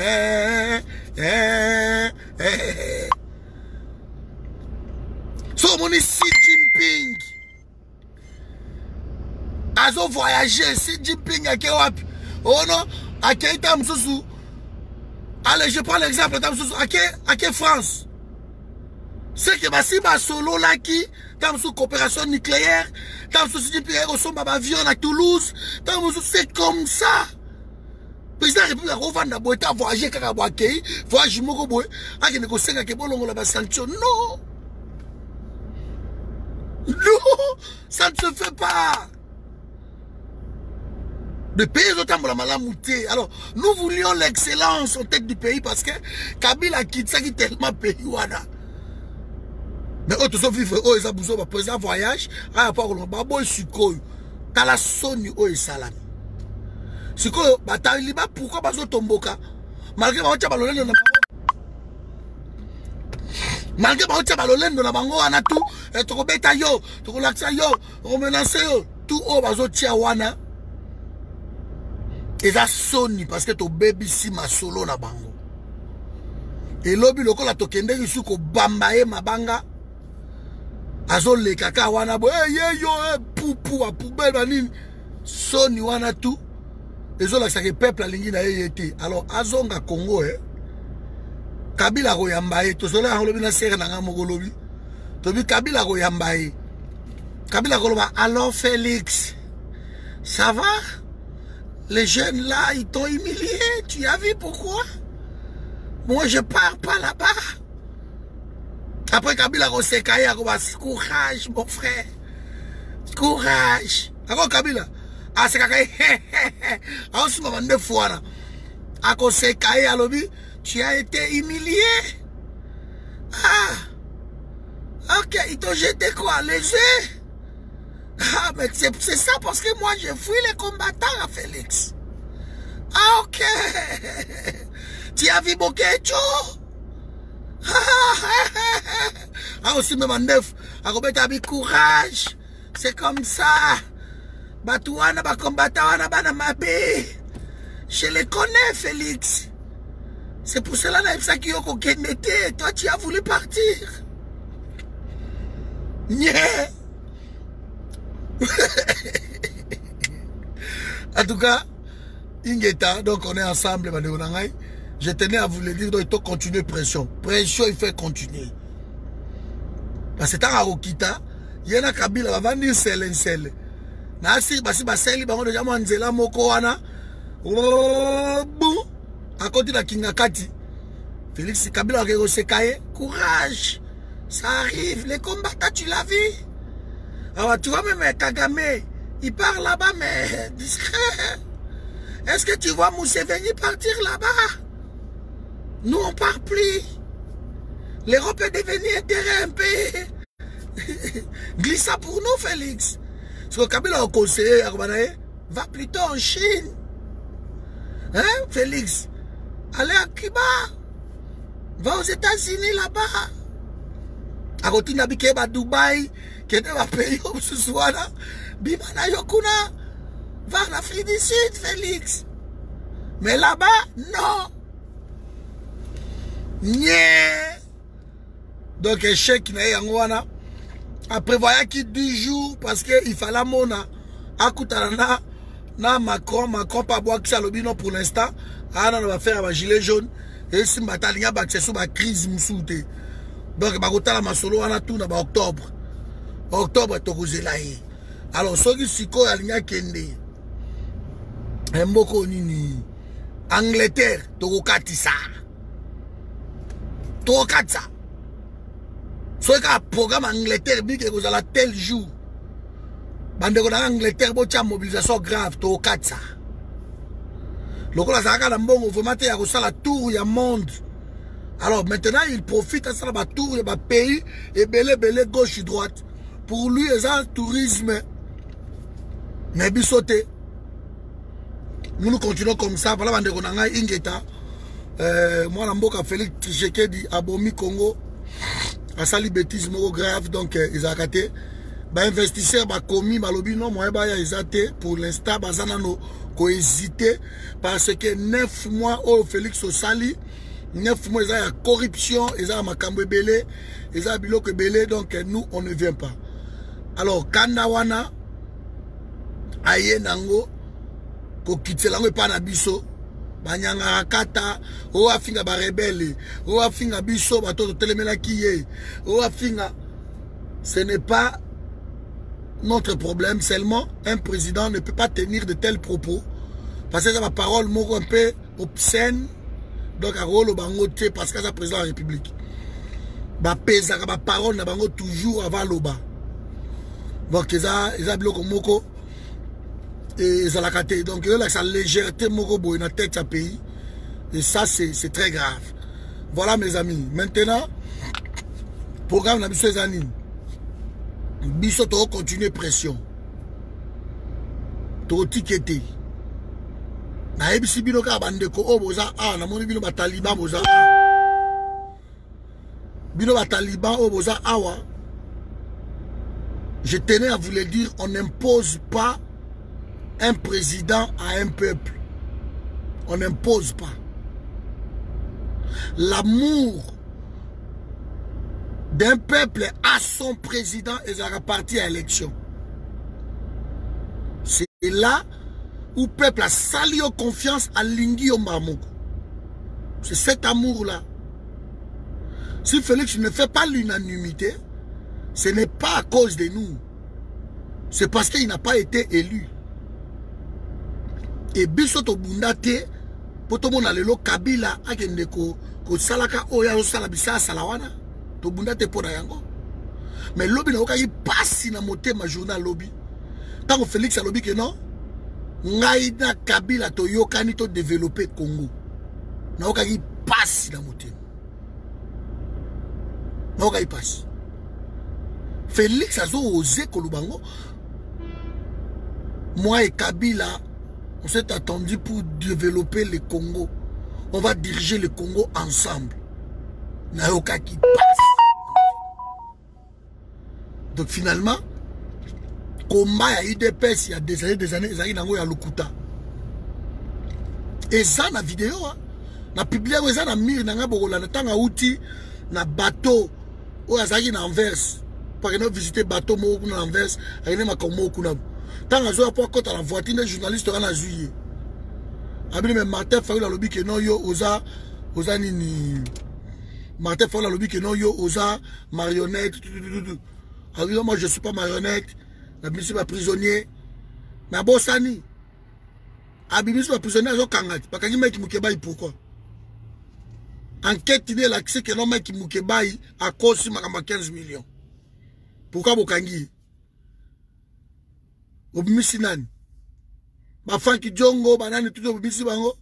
So mon Xi Jinping, azo voyager, Xi Jinping a kewapi, oh non, a keita msusu. Allez, je prends l'exemple de France. C'est que si ma solo là qui, dans sous coopération nucléaire, dans sous avion à Toulouse, c'est comme ça. Président de la République a revenu à Boïta, voyager à Boakei, voyager à Boé, à négocier avec Bolongo la sanction. Non! Non! Ça ne se fait pas! Le pays autant la malamouté. Alors, nous voulions l'excellence en tête du pays parce que Kabila quitte ça qui tellement pays wana. Mais autres sont vivre oh ils abusent ba président voyage à rapport au babo sikoyo. Kala soni o esalami. Sikoyo batali ba pourquoi bazo tomboka malgré ba tcha balolendo na malgré ba tcha balolendo na bango wana tout et to beta yo, to laksa yo, on menace yo, tout o bazo tia wana. Et ça sonne parce que ton bébé si ma solo na bango. Et lobi loko la tokende isu ko bambaye mabanga. Azo le kaka wana bo yo pupu a poubelle banini. Soni wana tout. Ezo la sake peuple alingi na yete. Alors azonga Congo Kabila ko yambaye to sola lobi na sere na ngamoko lobi. Tobi Kabila ko yambaye. Kabila ko loba alors Félix. Ça va? Les jeunes là, ils t'ont humilié. Tu as vu pourquoi? Moi, je pars pas là-bas. Après, Kabila s'est caillé, courage, mon frère. Courage. Après, Kabila, Ah, c'est kaka. Ah, aussi, maman, 2 fois, là. À cause de Kaye à lobby, tu as été humilié. Ah, ok, ils t'ont jeté quoi, les œufs? Ah, mais c'est ça parce que moi, j'ai fui les combattants à Félix. Ah, ok. Tu as vu Bokecho? Ah, aussi, même en 9. À remettre avec courage. C'est comme ça. Batouana, ba combattant, ba mabé. Je les connais, Félix. C'est pour cela que toi, tu as voulu partir. Yeah. En tout cas, Ingeta, donc on est ensemble. Je tenais à vous le dire, donc il faut continuer pression. Pression, il faut continuer. Parce que tant à Okita, il y a un Kabila, il va venir seul. Nasi, basi, baseli, bango de jaman nzela moko wana. À côté de la Kingakati, Félix Kabila a Sekaye, courage, ça arrive, les combattants, tu l'as vu. Alors tu vois même Kagame, il part là-bas mais discret. Est-ce que tu vois Museveni partir là-bas? Nous on part plus. L'Europe est devenue un terrain un peu glissant pour nous, Félix. Parce que Kabila a conseillé, va plutôt en Chine. Hein, Félix? Allez à Cuba. Va aux États-Unis là-bas. À côté de Dubaï, qui est un pays où ce soit là. Bimana Yokuna. Va en Afrique du Sud, Félix. Mais là-bas, non. Yeah. Donc, échec, après, voilà qui 10 jours, parce qu'il fallait mona. À Koutarana, na Macron pas boire que ça le non pour l'instant. Ah, on va faire un gilet jaune. Et si bataille a battu sur la crise moussoute. Donc, bah, la masolo, on a tout dans octobre. Octobre, tu là. Alors, ceux qui s'y collent, il y a Kende. Un mot nini. Angleterre, Tokatisa. Tokatisa. Ceux qui ont un programme Angleterre, dit que vous allez tel jour. Bande en Angleterre, vous avez une mobilisation grave, Tokatisa. Le coup, là, vraiment, il y a la tour, il y a monde. Alors maintenant, il profite de ça, la tour, il y a pays, et belé, gauche et droite. Pour lui, il y a un tourisme. Mais bisoté. Nous continuons comme ça. Voilà, on a Ingeta. Moi, je Félix Tshisekedi, Abomi Congo. À sali bêtise grave, donc ils ont raté. Bah, investisseurs, bah, commis, bah, lobby, non, moi, bah, ils ont été. Pour l'instant, bah, ça n'a pas hésité. Parce que 9 mois, oh, Félix Osali, 9 mois, ils ont la corruption, ils ont Makambo Belé, ils ont Biloko Belé, donc nous, on ne vient pas. Alors, Kandawana, Aye Nango, Kokitselango pas na biso, Banyanga Kata, O Afinga ba rebelle, O Afinga biso, Bato Telemela Kiye, O Afinga. Ce n'est pas notre problème, seulement un président ne peut pas tenir de tels propos. Parce que c'est ma parole, mon un peu obscène. Donc, à rôle au bangote, parce que c'est le président de la République. Ma parole n'a pas toujours avant l'oba. Donc, ils ont bloqué moko. Et ils ont la caté. Donc, ils ont la légèreté moko dans la tête de pays. Et ça, c'est très grave. Voilà, mes amis. Maintenant, programme de la mission des années. Biso to continuer pression. To tickete. Na ebisi bino ka bandeko o boza na moni bino ba taliban boza. Bino ba taliban o boza awa. Je tenais à vous le dire, on n'impose pas un président à un peuple. On n'impose pas. L'amour d'un peuple à son président et ça parti à l'élection. C'est là où le peuple a sali confiance à Lingui Omamoko. C'est cet amour-là. Si Félix ne fait pas l'unanimité, ce n'est pas à cause de nous. C'est parce qu'il n'a pas été élu. Et Bissoto Bundate, pour tout le monde, le Kabila, Agendeko, Salaka, Oya, Salabisa, Salawana. Mais lobby n'a pas passe dans mon thème journal lobby. Tant que Félix a lobby que non, ngai na Kabila to yokani to développer Congo na okaki passe na motema na okaki passe Félix azo osé kolubango moi et Kabila on s'est attendu pour développer le Congo, on va diriger le Congo ensemble na okaki passe donc finalement combat ya UDPS il y a des années ezali nango ya lokuta eza na vidéo na publié eza na mire nanga bokola na tanga uti na bateau o azaki na Anvers pour que visiter bateau mo kuna Anvers ayene makomo kuna tanga zo pour kota la voiture des journalistes na juillet abili mais Martin Fayulu lobi que non yo oza nini Martin Fayulu lobi que non yo oza marionnette ah oui moi je suis pas marionnette la ministre va prisonnier mais bosani a ministre va prisonnier zo kangati bakangi mec mukebai pourquoi enquête il l'accès que non mec mukebai a cause makamba 15 millions pourquoi bokangi obimisi nani ba Franki Jongo banani tout obimisi bango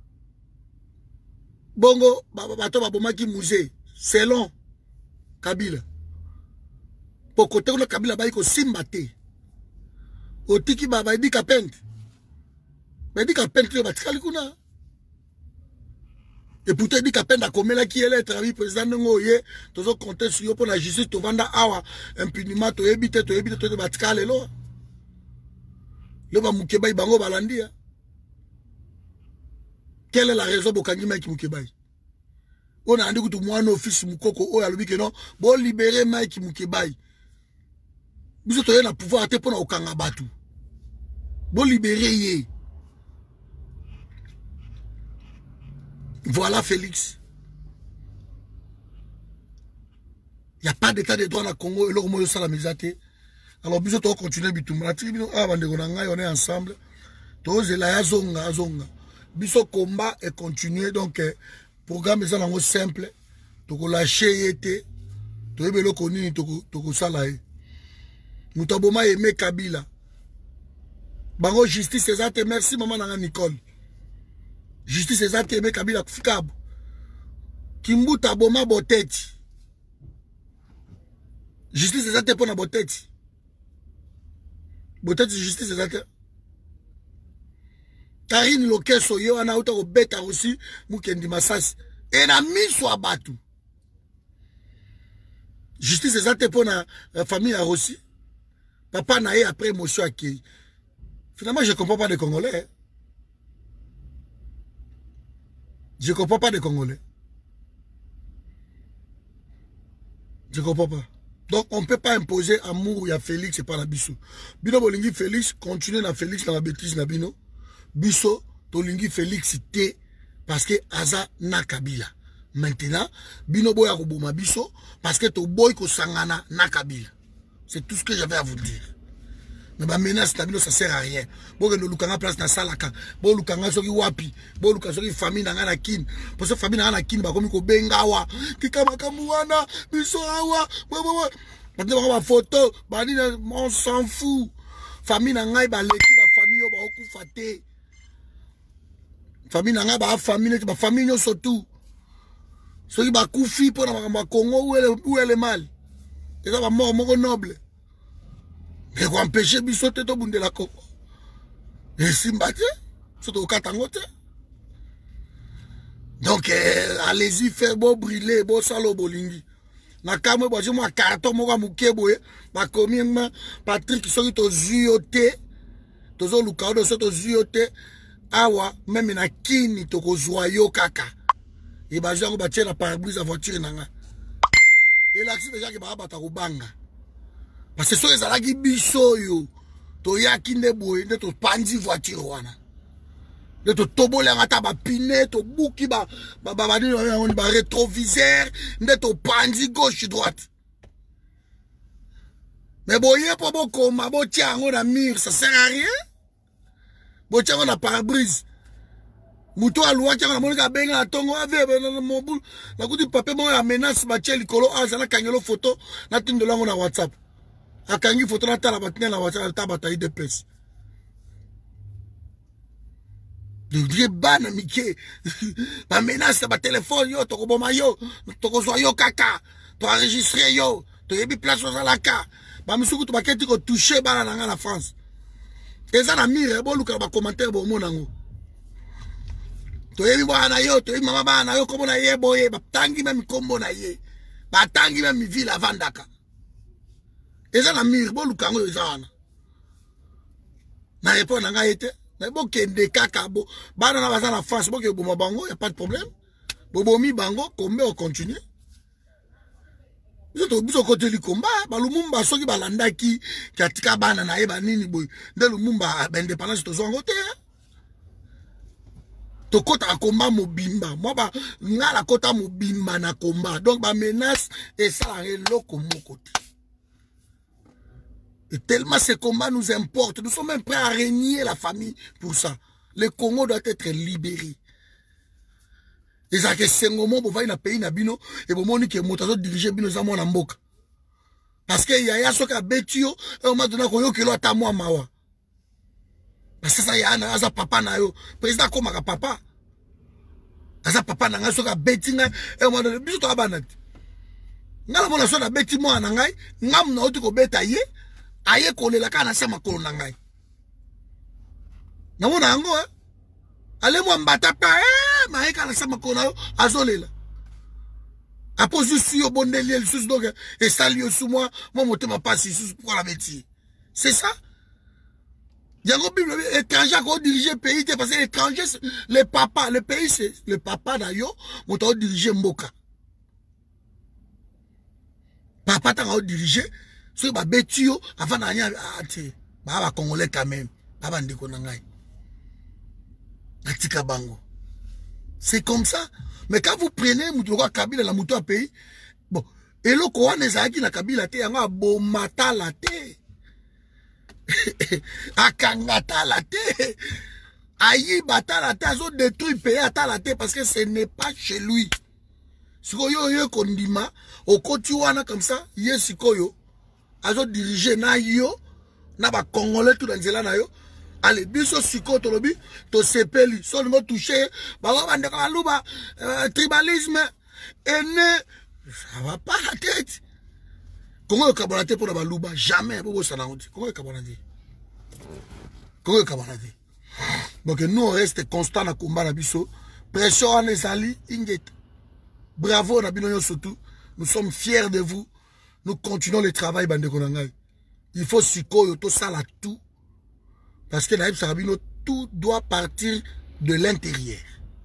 bongo bato babomaki musée selon Kabila pour côté le Kabila ba iko simbate otiki baba edi kapente edi kapente batikali kuna et pourtant edi kapente akomela ki ele travail président ngoye tozo compter sur yo pour la justice to vanda awa impuniment to ebite to batikale lo le ba Mukebai bango balandia quelle est la raison bokangi Mike Mukebai on a andi kutu mwana office mukoko o alobi ke non bo libérer Mike Mukebai biso to na pouvoir ate pona okanga batu bon libérer ye voilà Félix il n'y a pas d'état de droit na Congo et le Congo ça la misate alors biso to continuer bitumba tibino ah bande ko ngai on est ensemble to zela ya zonga biso combat et continuer donc programme ça nango simple to ko lâcher yete to ebelo konini to ko sala e mutaboma aimé Kabila bango justice ezate merci maman nanga Nicole justice ezate aimé Kabila kufikabo kimbuta boma boteti justice ezate pona boteti justice ezate Karine Lokeso yo ana uta ko beta aussi mukendi masasi ena miso abatu justice ezate pona famille a Rossi papa na ye après émotion accueilli. Finalement, je ne comprends pas les Congolais. Je ne comprends pas les Congolais. Je ne comprends pas. Donc, on ne peut pas imposer amour à Félix et pas la Bisso. Bino Bolingi Félix, continue na Félix dans la bêtise na Bino. Bisso, Tolingi Félix te parce que Aza na Kabila. Maintenant, Bino Boya Roboma Bisso parce que to boy ko sangana na Kabila. C'est tout ce que j'avais à vous dire. Mais ma menace, ça sert à rien. Bon, nous lukanga place dans salaka. Bon, lukanga soki wapi. Bon, lukanga soki famille na ngana kin. Parce que famille na ngana kin, ba komi ko bengawa. Kikama kamuana, biso awa. Maintenant, ma photo, on s'en fout. Famille na ngai ba leki ba famille yo ba okufa te. Famille na ngai ba famille ba famille yo surtout. Soki ba kufi pour na Congo où est le mal. Et ça va mort noble. Mais qu'on empêche bisote to bunde la Congo. Et simbate, surtout au Katangote. Donc allez-y faire beau brûler, beau salo bolingi. Na kamwe boje mo carton mo ka mukebo ba komi ma Patrick soki to zuyote. Tozo lukao do so to zuyote. Awa même na kini to ko joyo kaka. Et ba jango ba tie na pare-brise à voiture nanga. Et l'accès déjà que bata kubanga parce que so ezalaki biso yo to yaki nde boye nde to pandi voiture wana nde to tobola ngata ba pine to buki ba rétroviseur nde to pandi gauche droite mais boye po bokoma bo tiango na mur ça sert à rien bo tiango na pare-brise muto aluwa tiango na monika benga tongo ave na mobile na kuti pape mo ya menace ba tie likolo aza na kangelo photo na tindolango na WhatsApp akangi photo na tala batina na WhatsApp ta bataille de presse de bana mike ba menace ba téléphone yo to ko boma yo to ko zo yo kaka to enregistrer yo to yebi place za la ka ba misuku to baketi ko toucher bana na France eza na mire bo luka ba commentaire bo mona ngo to yebi bana yo to yebi mama bana yo ko bona ye boye ba tangi même kombo na ye ba tangi même ville avandaka eza na mire bo luka ngo eza wana na répondre na nga été. Mais bon, qu'il y ait des caca, bon, bah, dans la France, bon, qu'il y ait bon, bango, y a pas de problème. Bon, mi bango, combien on continue. Vous êtes au bout de côté du combat, bah, le mumba, ceux qui balanda qui a tika banana, bah, nini, boy, de le mumba, ben, indépendance, to son côté, hein. To kota combat mobimba. Moi, bah, nga la kota mobimba na combat. Donc, bah, menace, et ça, la loko mon côté. Et tellement ces combats nous importent, nous sommes même prêts à régner la famille pour ça. Le Congo doit être libéré. Et ça que c'est un moment pour faire un pays na bino et pour moi que motazo diriger bino za mona mboka. Parce que yaya soka betio et on m'a donné ko yo kilo ata moi mawa. Parce que ça ya na aza papa na yo. Président koma ka papa. Aza papa na nga soka betinga et on m'a donné biso to abanati. Ngala mona so na beti mo na ngai, ngam na oti ko beta ye. Aye kolela kana sama kolona ngai. Na mona ngo ale mo mbata pa ma kana sama kolona azolela. Apo juste yo bondeli sous donc et salio sous moi motema passe sous pour la métier. C'est ça. Yango bible étranger ko diriger pays parce que étranger le papa, le pays c'est le papa d'ailleurs, moto diriger mboka. Papa t'a diriger so ba betio avant na nya ati ba congolais quand même ba ndeko na ngai atika bango c'est comme ça. Mais quand vous prenez mutu kwa Kabila la mutu a pays bon eloko wana ezaki na Kabila te yango abomata la te akangata la te ayi bata la te azo détruire pays ata la te parce que ce n'est pas chez lui sikoyo yo kondima okoti wana comme ça ye sikoyo azo diriger na yo na ba congolais tout dans nzela na yo allez biso siko to lobi to sepeli so ngo toucher ba bande ka luba tribalisme et ne ça va pas la tête Congo kabonate pour ba luba jamais bo ça na ngoti Congo kabonate donc nous on reste constant na combat na biso pression en ezali inget bravo na bino surtout nous sommes fiers de vous. Nous continuons le travail, bande konangai. Il faut sikoyo to sala tout. Parce que naïb sarabino, tout doit partir de l'intérieur.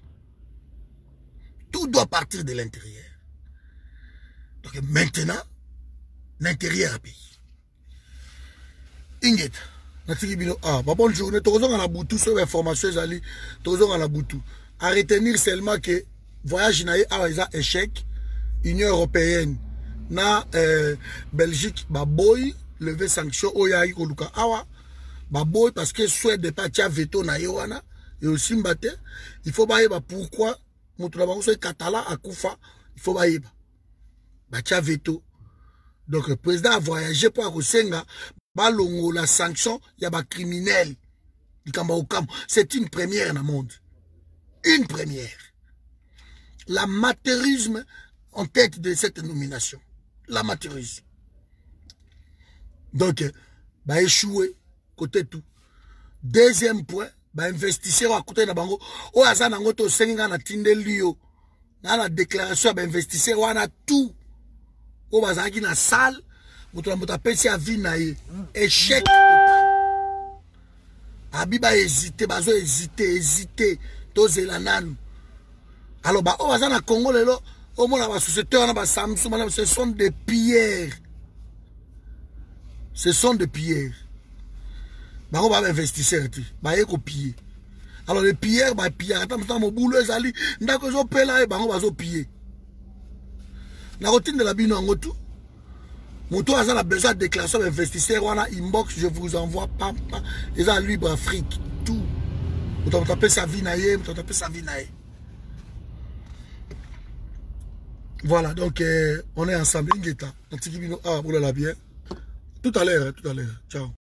Tout doit partir de l'intérieur. Donc maintenant, l'intérieur a pays. Inget, natiki bino, bonne journée. Tozong na boutou sur l'information zali. Tozong na boutou. À retenir seulement que voyage naïe a échec. Union européenne. Na Belgique baboy lever sanction oya ko luka awa baboy parce que souhait de pas tia veto na yoana et aussi mbate il faut baïba pourquoi mutu na bango so katala akufa il faut baïba ba tia veto donc le président a voyagé pour akosenga balongo la sanction ya ba criminel likamba okam c'est une première dans le monde, une première, l'amateurisme en tête de cette nomination. L'amateurisme. Donc, bah échoué côté tout. Deuxième point, bah investisseur à côté de bango. O azana ngoto senga na tindelio. Na la déclaration bah investisseur on a tout. O bazaki na salle, mutu pesi a vie na ye. Échec total. Abiba hésiter, bazo hésiter, tozela nanu. Alors bah o azana Congo lelo. Au moins, la société, ce sont des pierres. Ce sont des pierres. On va investir. Alors, les pierres, les pierres, mon boulot, les alliés, on va piller. La routine de la bino en tout. Mon tour a besoin de déclaration d'investisseur. On a inbox, je vous envoie pas. Les gens libre Afrique, tout. Vous tapez sa vie naïe, vous tapez sa vie naïe. Voilà, donc on est ensemble. Tout à l'heure, ciao.